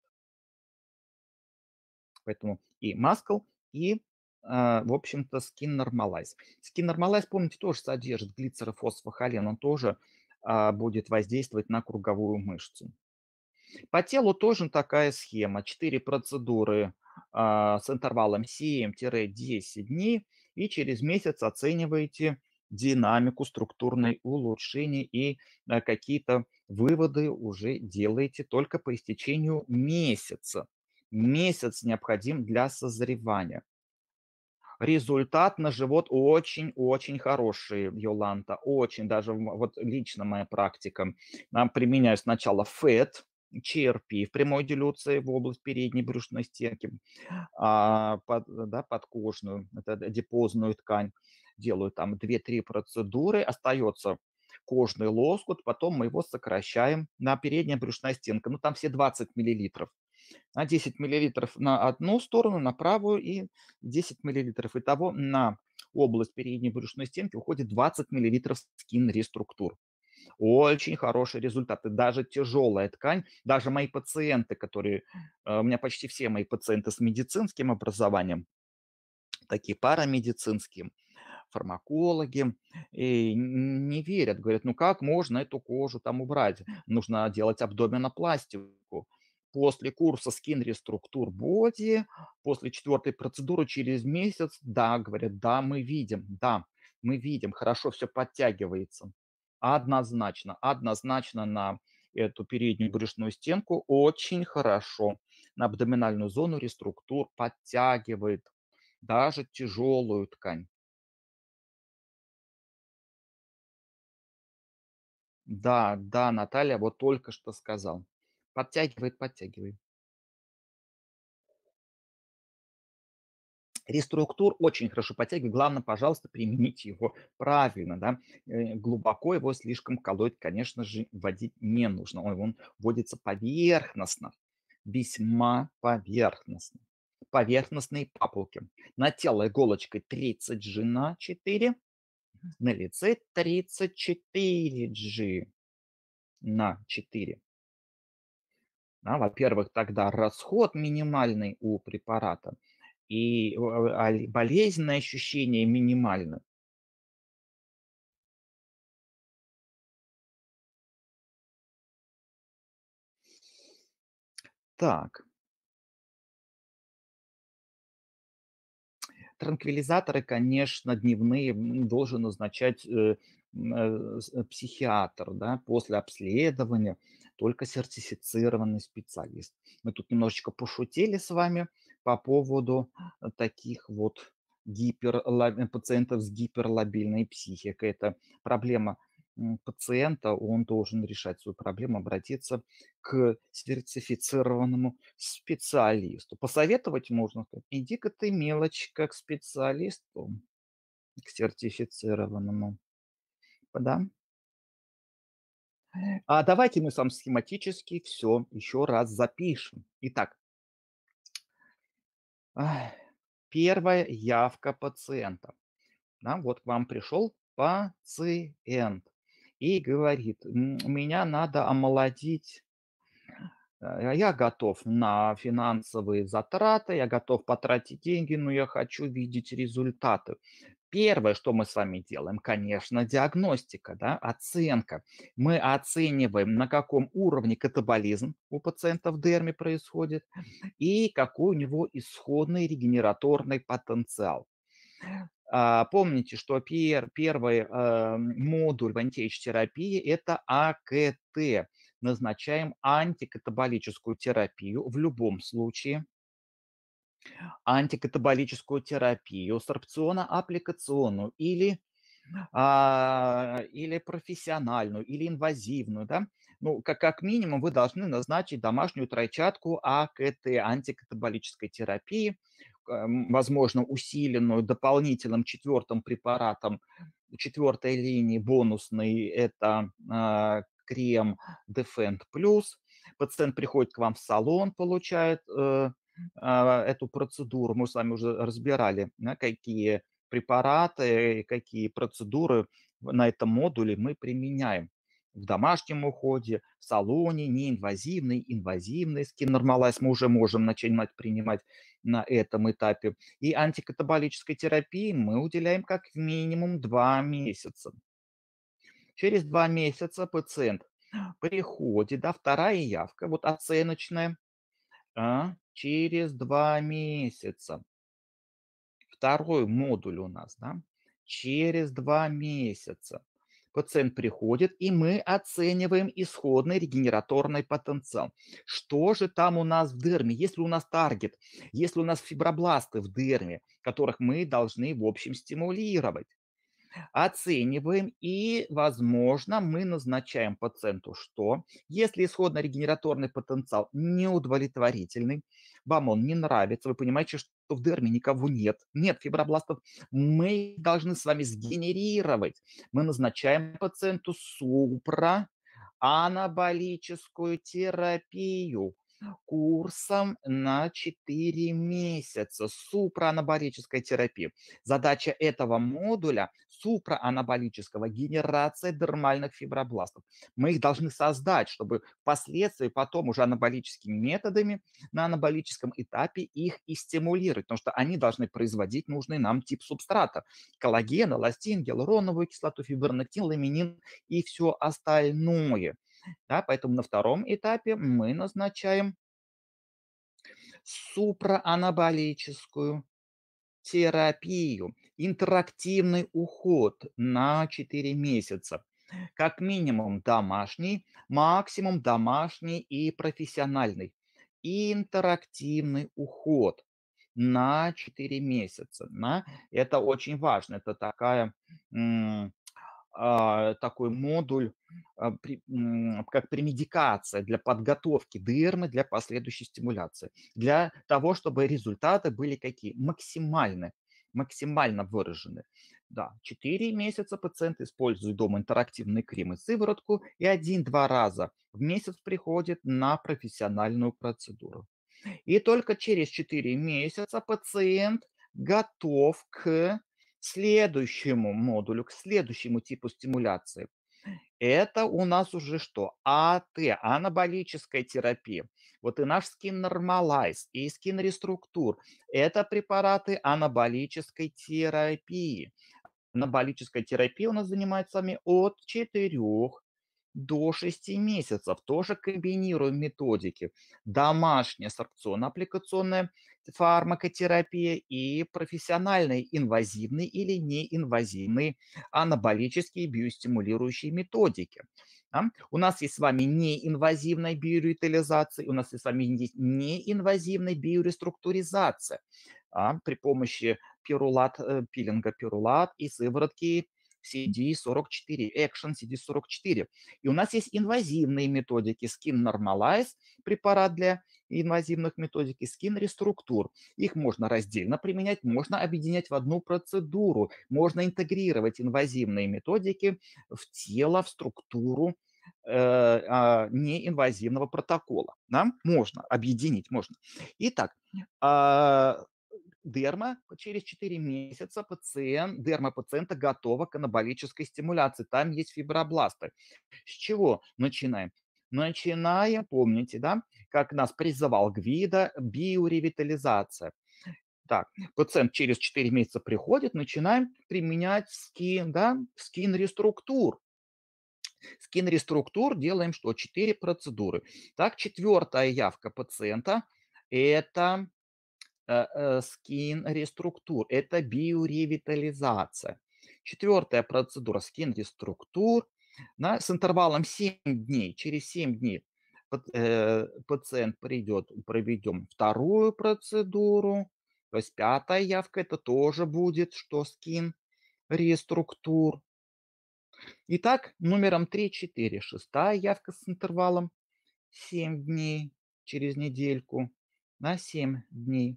Поэтому и Muscle, и, в общем-то, Skin Normalize. Skin Normalize, помните, тоже содержит глицерофосфохолен, он тоже, будет воздействовать на круговую мышцу. По телу тоже такая схема. 4 процедуры, с интервалом 7-10 дней, и через месяц оцениваете динамику структурной улучшений и, какие-то выводы уже делаете только по истечению месяца. Месяц необходим для созревания. Результат на живот очень-очень хороший, Йоланта, очень. Даже вот лично моя практика. Применяю сначала ФЭТ, ЧРП в прямой делюции в область передней брюшной стенки, да, подкожную, это адипозную ткань. Делаю там 2-3 процедуры, остается кожный лоскут, потом мы его сокращаем на передняя брюшная стенка. Ну, там все 20 миллилитров. 10 миллилитров на одну сторону, на правую, и 10 миллилитров. Итого на область передней брюшной стенки уходит 20 миллилитров скин реструктур. Очень хорошие результаты. Даже тяжелая ткань, даже мои пациенты, которые, у меня почти все мои пациенты с медицинским образованием, такие парамедицинские, фармакологи, и не верят, говорят, ну как можно эту кожу там убрать? Нужно делать абдоминопластику. После курса Skin Restructure Body, после четвертой процедуры через месяц, да, говорят, да, мы видим, хорошо все подтягивается. Однозначно, однозначно на эту переднюю брюшную стенку очень хорошо. На абдоминальную зону реструктур подтягивает даже тяжелую ткань. Да, да, Наталья вот только что сказал. Подтягивает, подтягивает. Реструктур очень хорошо подтягивает. Главное, пожалуйста, примените его правильно, да. Глубоко его слишком колоть, конечно же, вводить не нужно. Он вводится поверхностно, весьма поверхностно. Поверхностные папулки. На тело иголочкой 30 G на 4, на лице 34 G на 4. Да, во-первых, тогда расход минимальный у препарата и болезненные ощущения минимальны. Так, транквилизаторы, конечно, дневные, должен назначать, психиатр, да, после обследования, только сертифицированный специалист. Мы тут немножечко пошутили с вами по поводу, таких вот пациентов с гиперлабильной психикой. Это проблема, пациента, он должен решать свою проблему, обратиться к сертифицированному специалисту. Посоветовать можно сказать: "Иди-ка ты, мелочка, к специалисту, к сертифицированному". Да. А давайте мы с схематически все еще раз запишем. Итак, ах, 1 явка пациента. Да, вот к вам пришел пациент и говорит: меня надо омолодить. Я готов на финансовые затраты, я готов потратить деньги, но я хочу видеть результаты". Первое, что мы с вами делаем, конечно, диагностика, да, оценка. Мы оцениваем, на каком уровне катаболизм у пациента в дерме происходит и какой у него исходный регенераторный потенциал. Помните, что первый модуль в антиэйдж-терапии — это АКТ. Назначаем антикатаболическую терапию в любом случае, антикатаболическую терапию, сорбционно-аппликационную или профессиональную, или инвазивную, да. Ну, как минимум вы должны назначить домашнюю тройчатку АКТ, антикатаболической терапии, возможно, усиленную дополнительным четвертым препаратом четвертой линии бонусный — это, крем Defend Plus. Пациент приходит к вам в салон, получает, эту процедуру. Мы с вами уже разбирали, да, какие препараты, какие процедуры на этом модуле мы применяем. В домашнем уходе, в салоне, неинвазивный, инвазивный Skin Normalize мы уже можем начинать принимать на этом этапе. И антикатаболической терапии мы уделяем как минимум 2 месяца. Через 2 месяца пациент приходит, да, вторая явка, вот оценочная, через 2 месяца. Второй модуль у нас, да, через 2 месяца. Пациент приходит, и мы оцениваем исходный регенераторный потенциал. Что же там у нас в дерме? Если у нас таргет, если у нас фибробласты в дерме, которых мы должны, в общем, стимулировать. Оцениваем и, возможно, мы назначаем пациенту что? Если исходно-регенераторный потенциал неудовлетворительный, вам он не нравится, вы понимаете, что в дерме никого нет, нет фибробластов, мы их должны с вами сгенерировать. Мы назначаем пациенту анаболическую терапию курсом на 4 месяца. Супраанаболическая терапия. Задача этого модуля супраанаболического — генерация дермальных фибробластов. Мы их должны создать, чтобы впоследствии потом уже анаболическими методами на анаболическом этапе их и стимулировать, потому что они должны производить нужный нам тип субстрата: коллаген, эластин, гиалуроновую кислоту, фибронектин, ламинин и все остальное. Да, поэтому на втором этапе мы назначаем супраанаболическую терапию, интерактивный уход на 4 месяца. Как минимум домашний, максимум домашний и профессиональный. Интерактивный уход на 4 месяца. Это очень важно. Это м, такой модуль, как премедикация для подготовки дермы для последующей стимуляции. Для того, чтобы результаты были какие? Максимально выражены. Да, 4 месяца пациент использует дома интерактивный крем и сыворотку и один-два раза в месяц приходит на профессиональную процедуру. И только через 4 месяца пациент готов к следующему модулю, к следующему типу стимуляции. Это у нас уже что? АТ, анаболическая терапия. Вот и наш Skin Normalize, и Skin Restructure– это препараты анаболической терапии. Анаболическая терапия у нас занимает с вами от 4 до 6 месяцев. Тоже комбинируем методики. Домашняя сорбционно-аппликационная фармакотерапия и профессиональные инвазивные или неинвазивные анаболические биостимулирующие методики. Да? У нас есть с вами неинвазивная биоревитализация, у нас есть с вами есть неинвазивная биореструктуризация при помощи пилинга пирулат и сыворотки CD44, Action CD44. И у нас есть инвазивные методики Skin Normalize, препарат для инвазивных методик, и Skin Restructure. Их можно раздельно применять, можно объединять в одну процедуру, можно интегрировать инвазивные методики в тело, в структуру неинвазивного протокола. Да? Можно объединить, можно. Итак, дерма через 4 месяца дерма пациента готова к анаболической стимуляции. Там есть фибробласты. С чего начинаем? Начинаем, помните, да, как нас призывал Гвида, биоревитализация. Так, пациент через 4 месяца приходит, начинаем применять скин реструктур. Скин реструктур делаем что? 4 процедуры. Так, четвертая явка пациента– это Skin Restructure– это биоревитализация. Четвертая процедура Skin Restructure с интервалом 7 дней. Через 7 дней пациент придет, проведем вторую процедуру. То есть пятая явка это тоже будет, что Skin Restructure. Итак, номером 3-4. Шестая явка с интервалом 7 дней через недельку на 7 дней.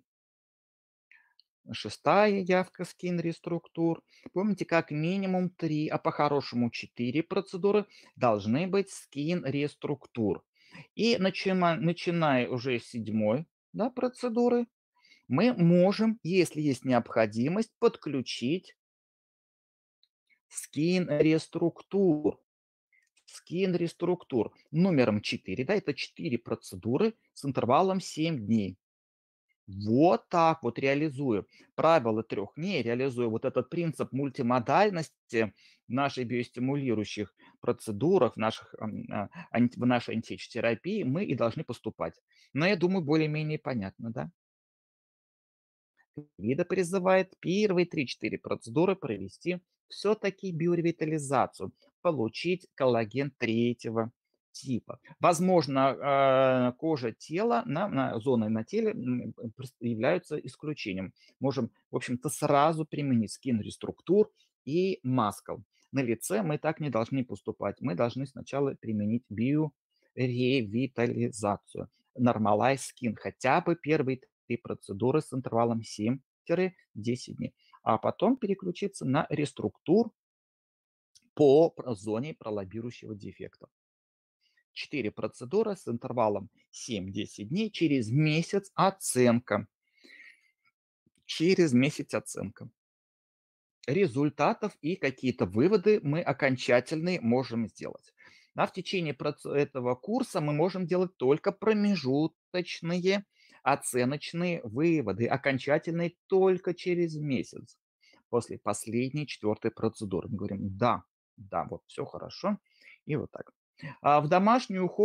Шестая явка Skin Restructure. Помните, как минимум 3, а по-хорошему 4 процедуры должны быть Skin Restructure. И начиная уже с седьмой процедуры, мы можем, если есть необходимость, подключить Skin Restructure. Skin Restructure номером 4, это 4 процедуры с интервалом 7 дней. Вот так вот реализую правила 3 дней, реализую вот этот принцип мультимодальности в нашей биостимулирующих процедурах, в нашей антиэйдж-терапии мы и должны поступать. Но я думаю, более-менее понятно, да? Вида призывает первые 3-4 процедуры провести все-таки биоревитализацию, получить коллаген третьего типа. Возможно, кожа тела, зоны на теле являются исключением. Можем, в общем-то, сразу применить Skin Restructure и Muscle. На лице мы так не должны поступать. Мы должны сначала применить биоревитализацию. Normalize Skin. Хотя бы первые 3 процедуры с интервалом 7-10 дней. А потом переключиться на реструктур по зоне пролоббирующего дефекта. 4 процедуры с интервалом 7-10 дней, через месяц оценка. Через месяц оценка результатов и какие-то выводы мы окончательные можем сделать. В течение этого курса мы можем делать только промежуточные оценочные выводы, окончательные только через месяц. После последней, четвертой процедуры мы говорим, да, да, вот все хорошо. И вот так. В домашний уход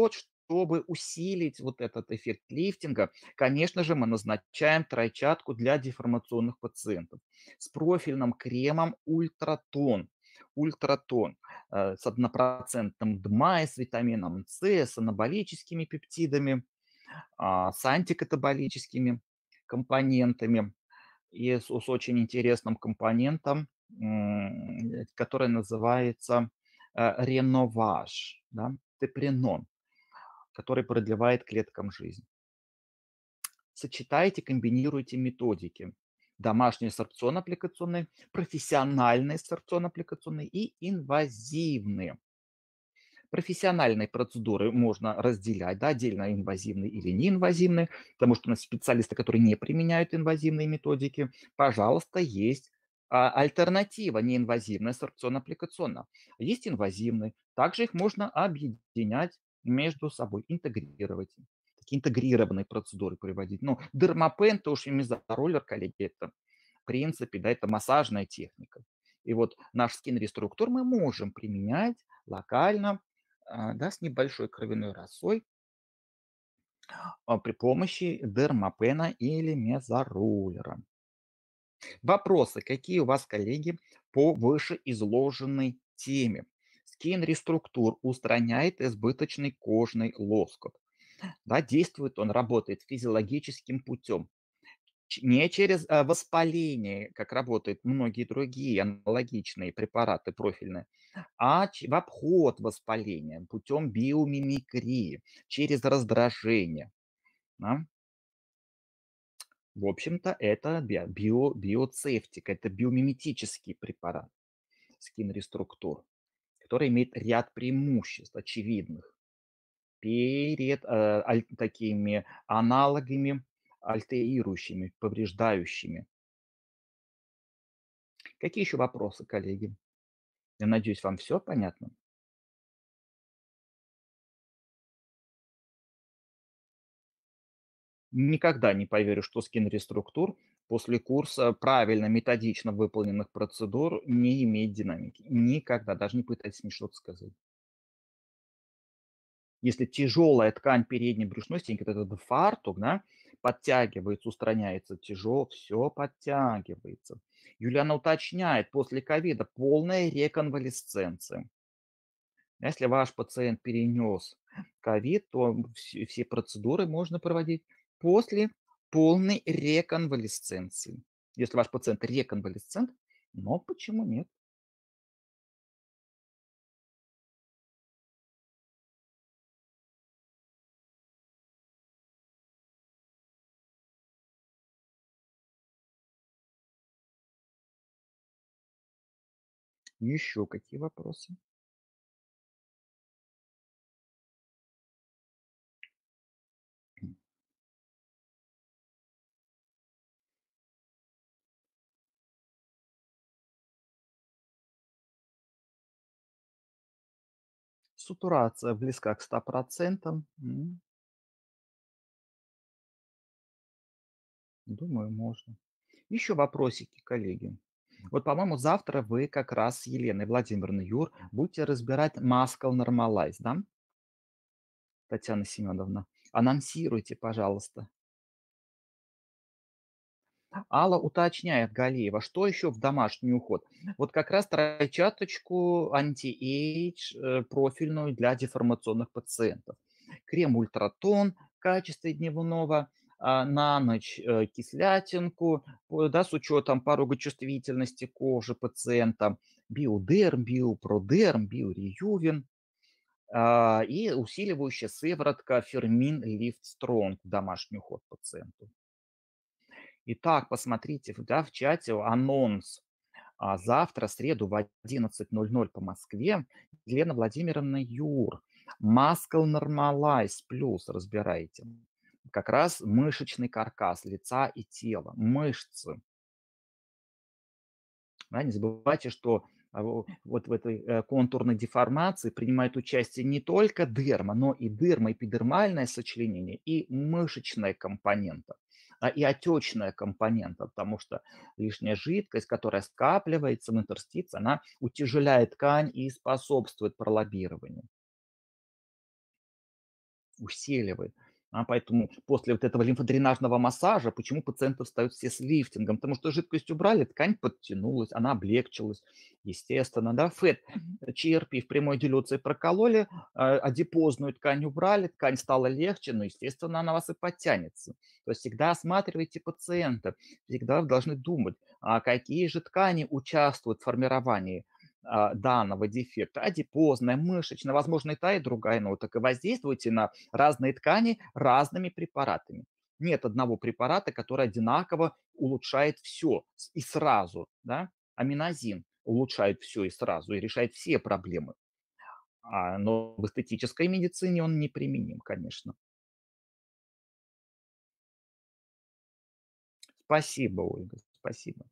чтобы усилить вот этот эффект лифтинга, конечно же, мы назначаем тройчатку для деформационных пациентов с профильным кремом Ультратон. Ультратон с однопроцентным ДМА, с витамином С, с анаболическими пептидами, с антикатаболическими компонентами и с очень интересным компонентом, который называется, Реноваж, да, тепренон, который продлевает клеткам жизнь. Сочетайте, комбинируйте методики. Домашний сорбцион-аппликационный, профессиональный сорбцион-аппликационный и инвазивные. Профессиональные процедуры можно разделять, да, отдельно инвазивные или неинвазивные, потому что у нас специалисты, которые не применяют инвазивные методики. Пожалуйста, есть альтернатива неинвазивная сорбцион-аппликационная. Есть инвазивные. Также их можно объединять между собой, интегрировать. Такие интегрированные процедуры проводить. Ну, дермапен, то уж мезороллер, коллеги, это в принципе, да, это массажная техника. И вот наш скин-реструктур мы можем применять локально, да, с небольшой кровяной росой, при помощи дермапена или мезороллера. Вопросы какие у вас, коллеги, по вышеизложенной теме? Скин-реструктур устраняет избыточный кожный лоскут. Да, действует он, работает физиологическим путем. Не через воспаление, как работают многие другие аналогичные препараты профильные, в обход воспаления путем биомимикрии, через раздражение. Да. В общем-то, это биоцевтик, это биомиметический препарат, скин-реструктур, который имеет ряд преимуществ очевидных перед такими аналогами, альтерирующими, повреждающими. Какие еще вопросы, коллеги? Я надеюсь, вам все понятно? Никогда не поверю, что скин-реструктур после курса правильно, методично выполненных процедур не имеет динамики. Никогда, даже не пытайтесь мне что-то сказать. Если тяжелая ткань передней брюшной стенки, вот этот фартук, да, подтягивается, устраняется тяжело, все подтягивается. Юлиана уточняет, после ковида полная реконвалесценция. Если ваш пациент перенес ковид, то все процедуры можно проводить после полной реконвалесценции. Если ваш пациент реконвалесцент, но почему нет? Еще какие вопросы? Сатурация близка к 100%. Думаю, можно. Еще вопросики, коллеги. Вот, по-моему, завтра вы как раз с Еленой Владимировной Юр будете разбирать Muscle Normalize, да, Татьяна Семеновна? Анонсируйте, пожалуйста. Алла уточняет, Галиева, что еще в домашний уход? Вот как раз тройчаточку анти-эйдж профильную для деформационных пациентов. Крем Ультратон в качестве дневного, на ночь кислятинку, да, с учетом порогочувствительности кожи пациента, биодерм, биопродерм, биореювен, и усиливающая сыворотка Фермин Лифт Стронг в домашний уход пациенту. Итак, посмотрите, да, в чате анонс. Завтра, среду в 11:00 по Москве, Елена Владимировна Юр. Muscle Normalize Plus разбираете. Как раз мышечный каркас лица и тела, мышцы. Да, не забывайте, что вот в этой контурной деформации принимает участие не только дерма, но и дермоэпидермальное сочленение и мышечная компонента, и отечная компонента, потому что лишняя жидкость, которая скапливается в интерстиции, она утяжеляет ткань и способствует пролоббированию. усиливает. Поэтому после вот этого лимфодренажного массажа почему пациенты встают все с лифтингом? Потому что жидкость убрали, ткань подтянулась, она облегчилась, естественно, да. ФЭТ, ЧРП в прямой дилюции прокололи, адипозную ткань убрали, ткань стала легче, но, естественно, она вас и подтянется. То есть всегда осматривайте пациента, всегда вы должны думать, какие же ткани участвуют в формировании данного дефекта. Адипозная, мышечная, возможно, и та, и другая. Но так и воздействуйте на разные ткани разными препаратами. Нет одного препарата, который одинаково улучшает все и сразу. Да? Аминозин улучшает все и сразу, и решает все проблемы. Но в эстетической медицине он неприменим, конечно. Спасибо, Ольга, спасибо.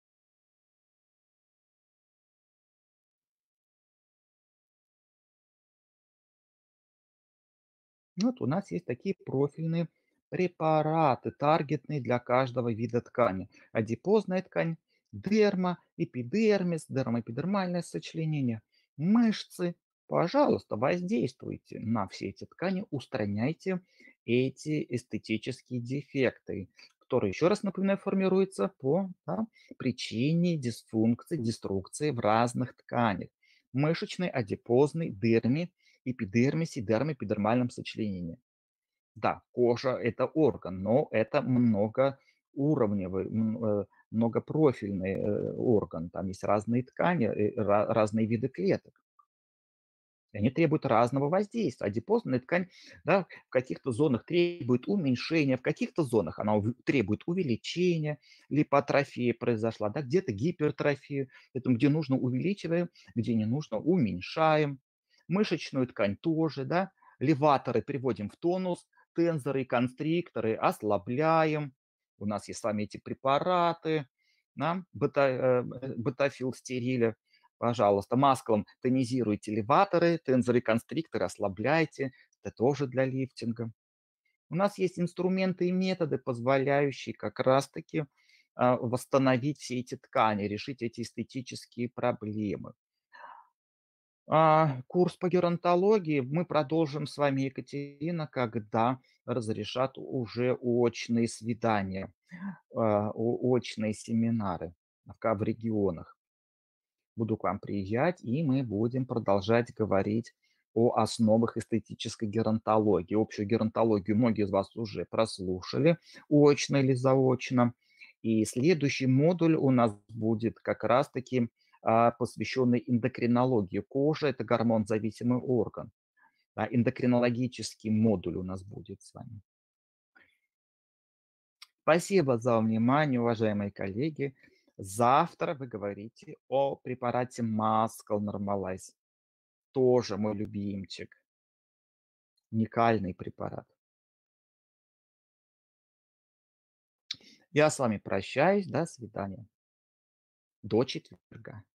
Вот у нас есть такие профильные препараты, таргетные для каждого вида ткани. Адипозная ткань, дерма, эпидермис, дермоэпидермальное сочленение, мышцы. Пожалуйста, воздействуйте на все эти ткани, устраняйте эти эстетические дефекты, которые, еще раз напоминаю, формируются по причине дисфункции, деструкции в разных тканях. Мышечной, адипозной, дерме, эпидермисе, дермоэпидермальном сочленении. Да, кожа – это орган, но это многоуровневый, многопрофильный орган. Там есть разные ткани, разные виды клеток. И они требуют разного воздействия. Адипозная ткань, да, в каких-то зонах требует уменьшения, в каких-то зонах она требует увеличения, липотрофия произошла, да, где-то гипертрофия. Поэтому где нужно увеличиваем, где не нужно уменьшаем. Мышечную ткань тоже, да, леваторы приводим в тонус, тензоры и констрикторы ослабляем. У нас есть с вами эти препараты, да, бетафил, стериля. Пожалуйста, маслом тонизируйте элеваторы, тензоры-констрикторы ослабляйте. Это тоже для лифтинга. У нас есть инструменты и методы, позволяющие как раз-таки восстановить все эти ткани, решить эти эстетические проблемы. Курс по геронтологии мы продолжим с вами, Екатерина, когда разрешат уже очные свидания, очные семинары в регионах. Буду к вам приезжать, и мы будем продолжать говорить о основах эстетической геронтологии. Общую геронтологию многие из вас уже прослушали, очно или заочно. И следующий модуль у нас будет как раз-таки посвященный эндокринологии. Кожа – это гормон-зависимый орган. Да, эндокринологический модуль у нас будет с вами. Спасибо за внимание, уважаемые коллеги. Завтра вы говорите о препарате Muscle Normalize. Тоже мой любимчик. Уникальный препарат. Я с вами прощаюсь. До свидания. До четверга.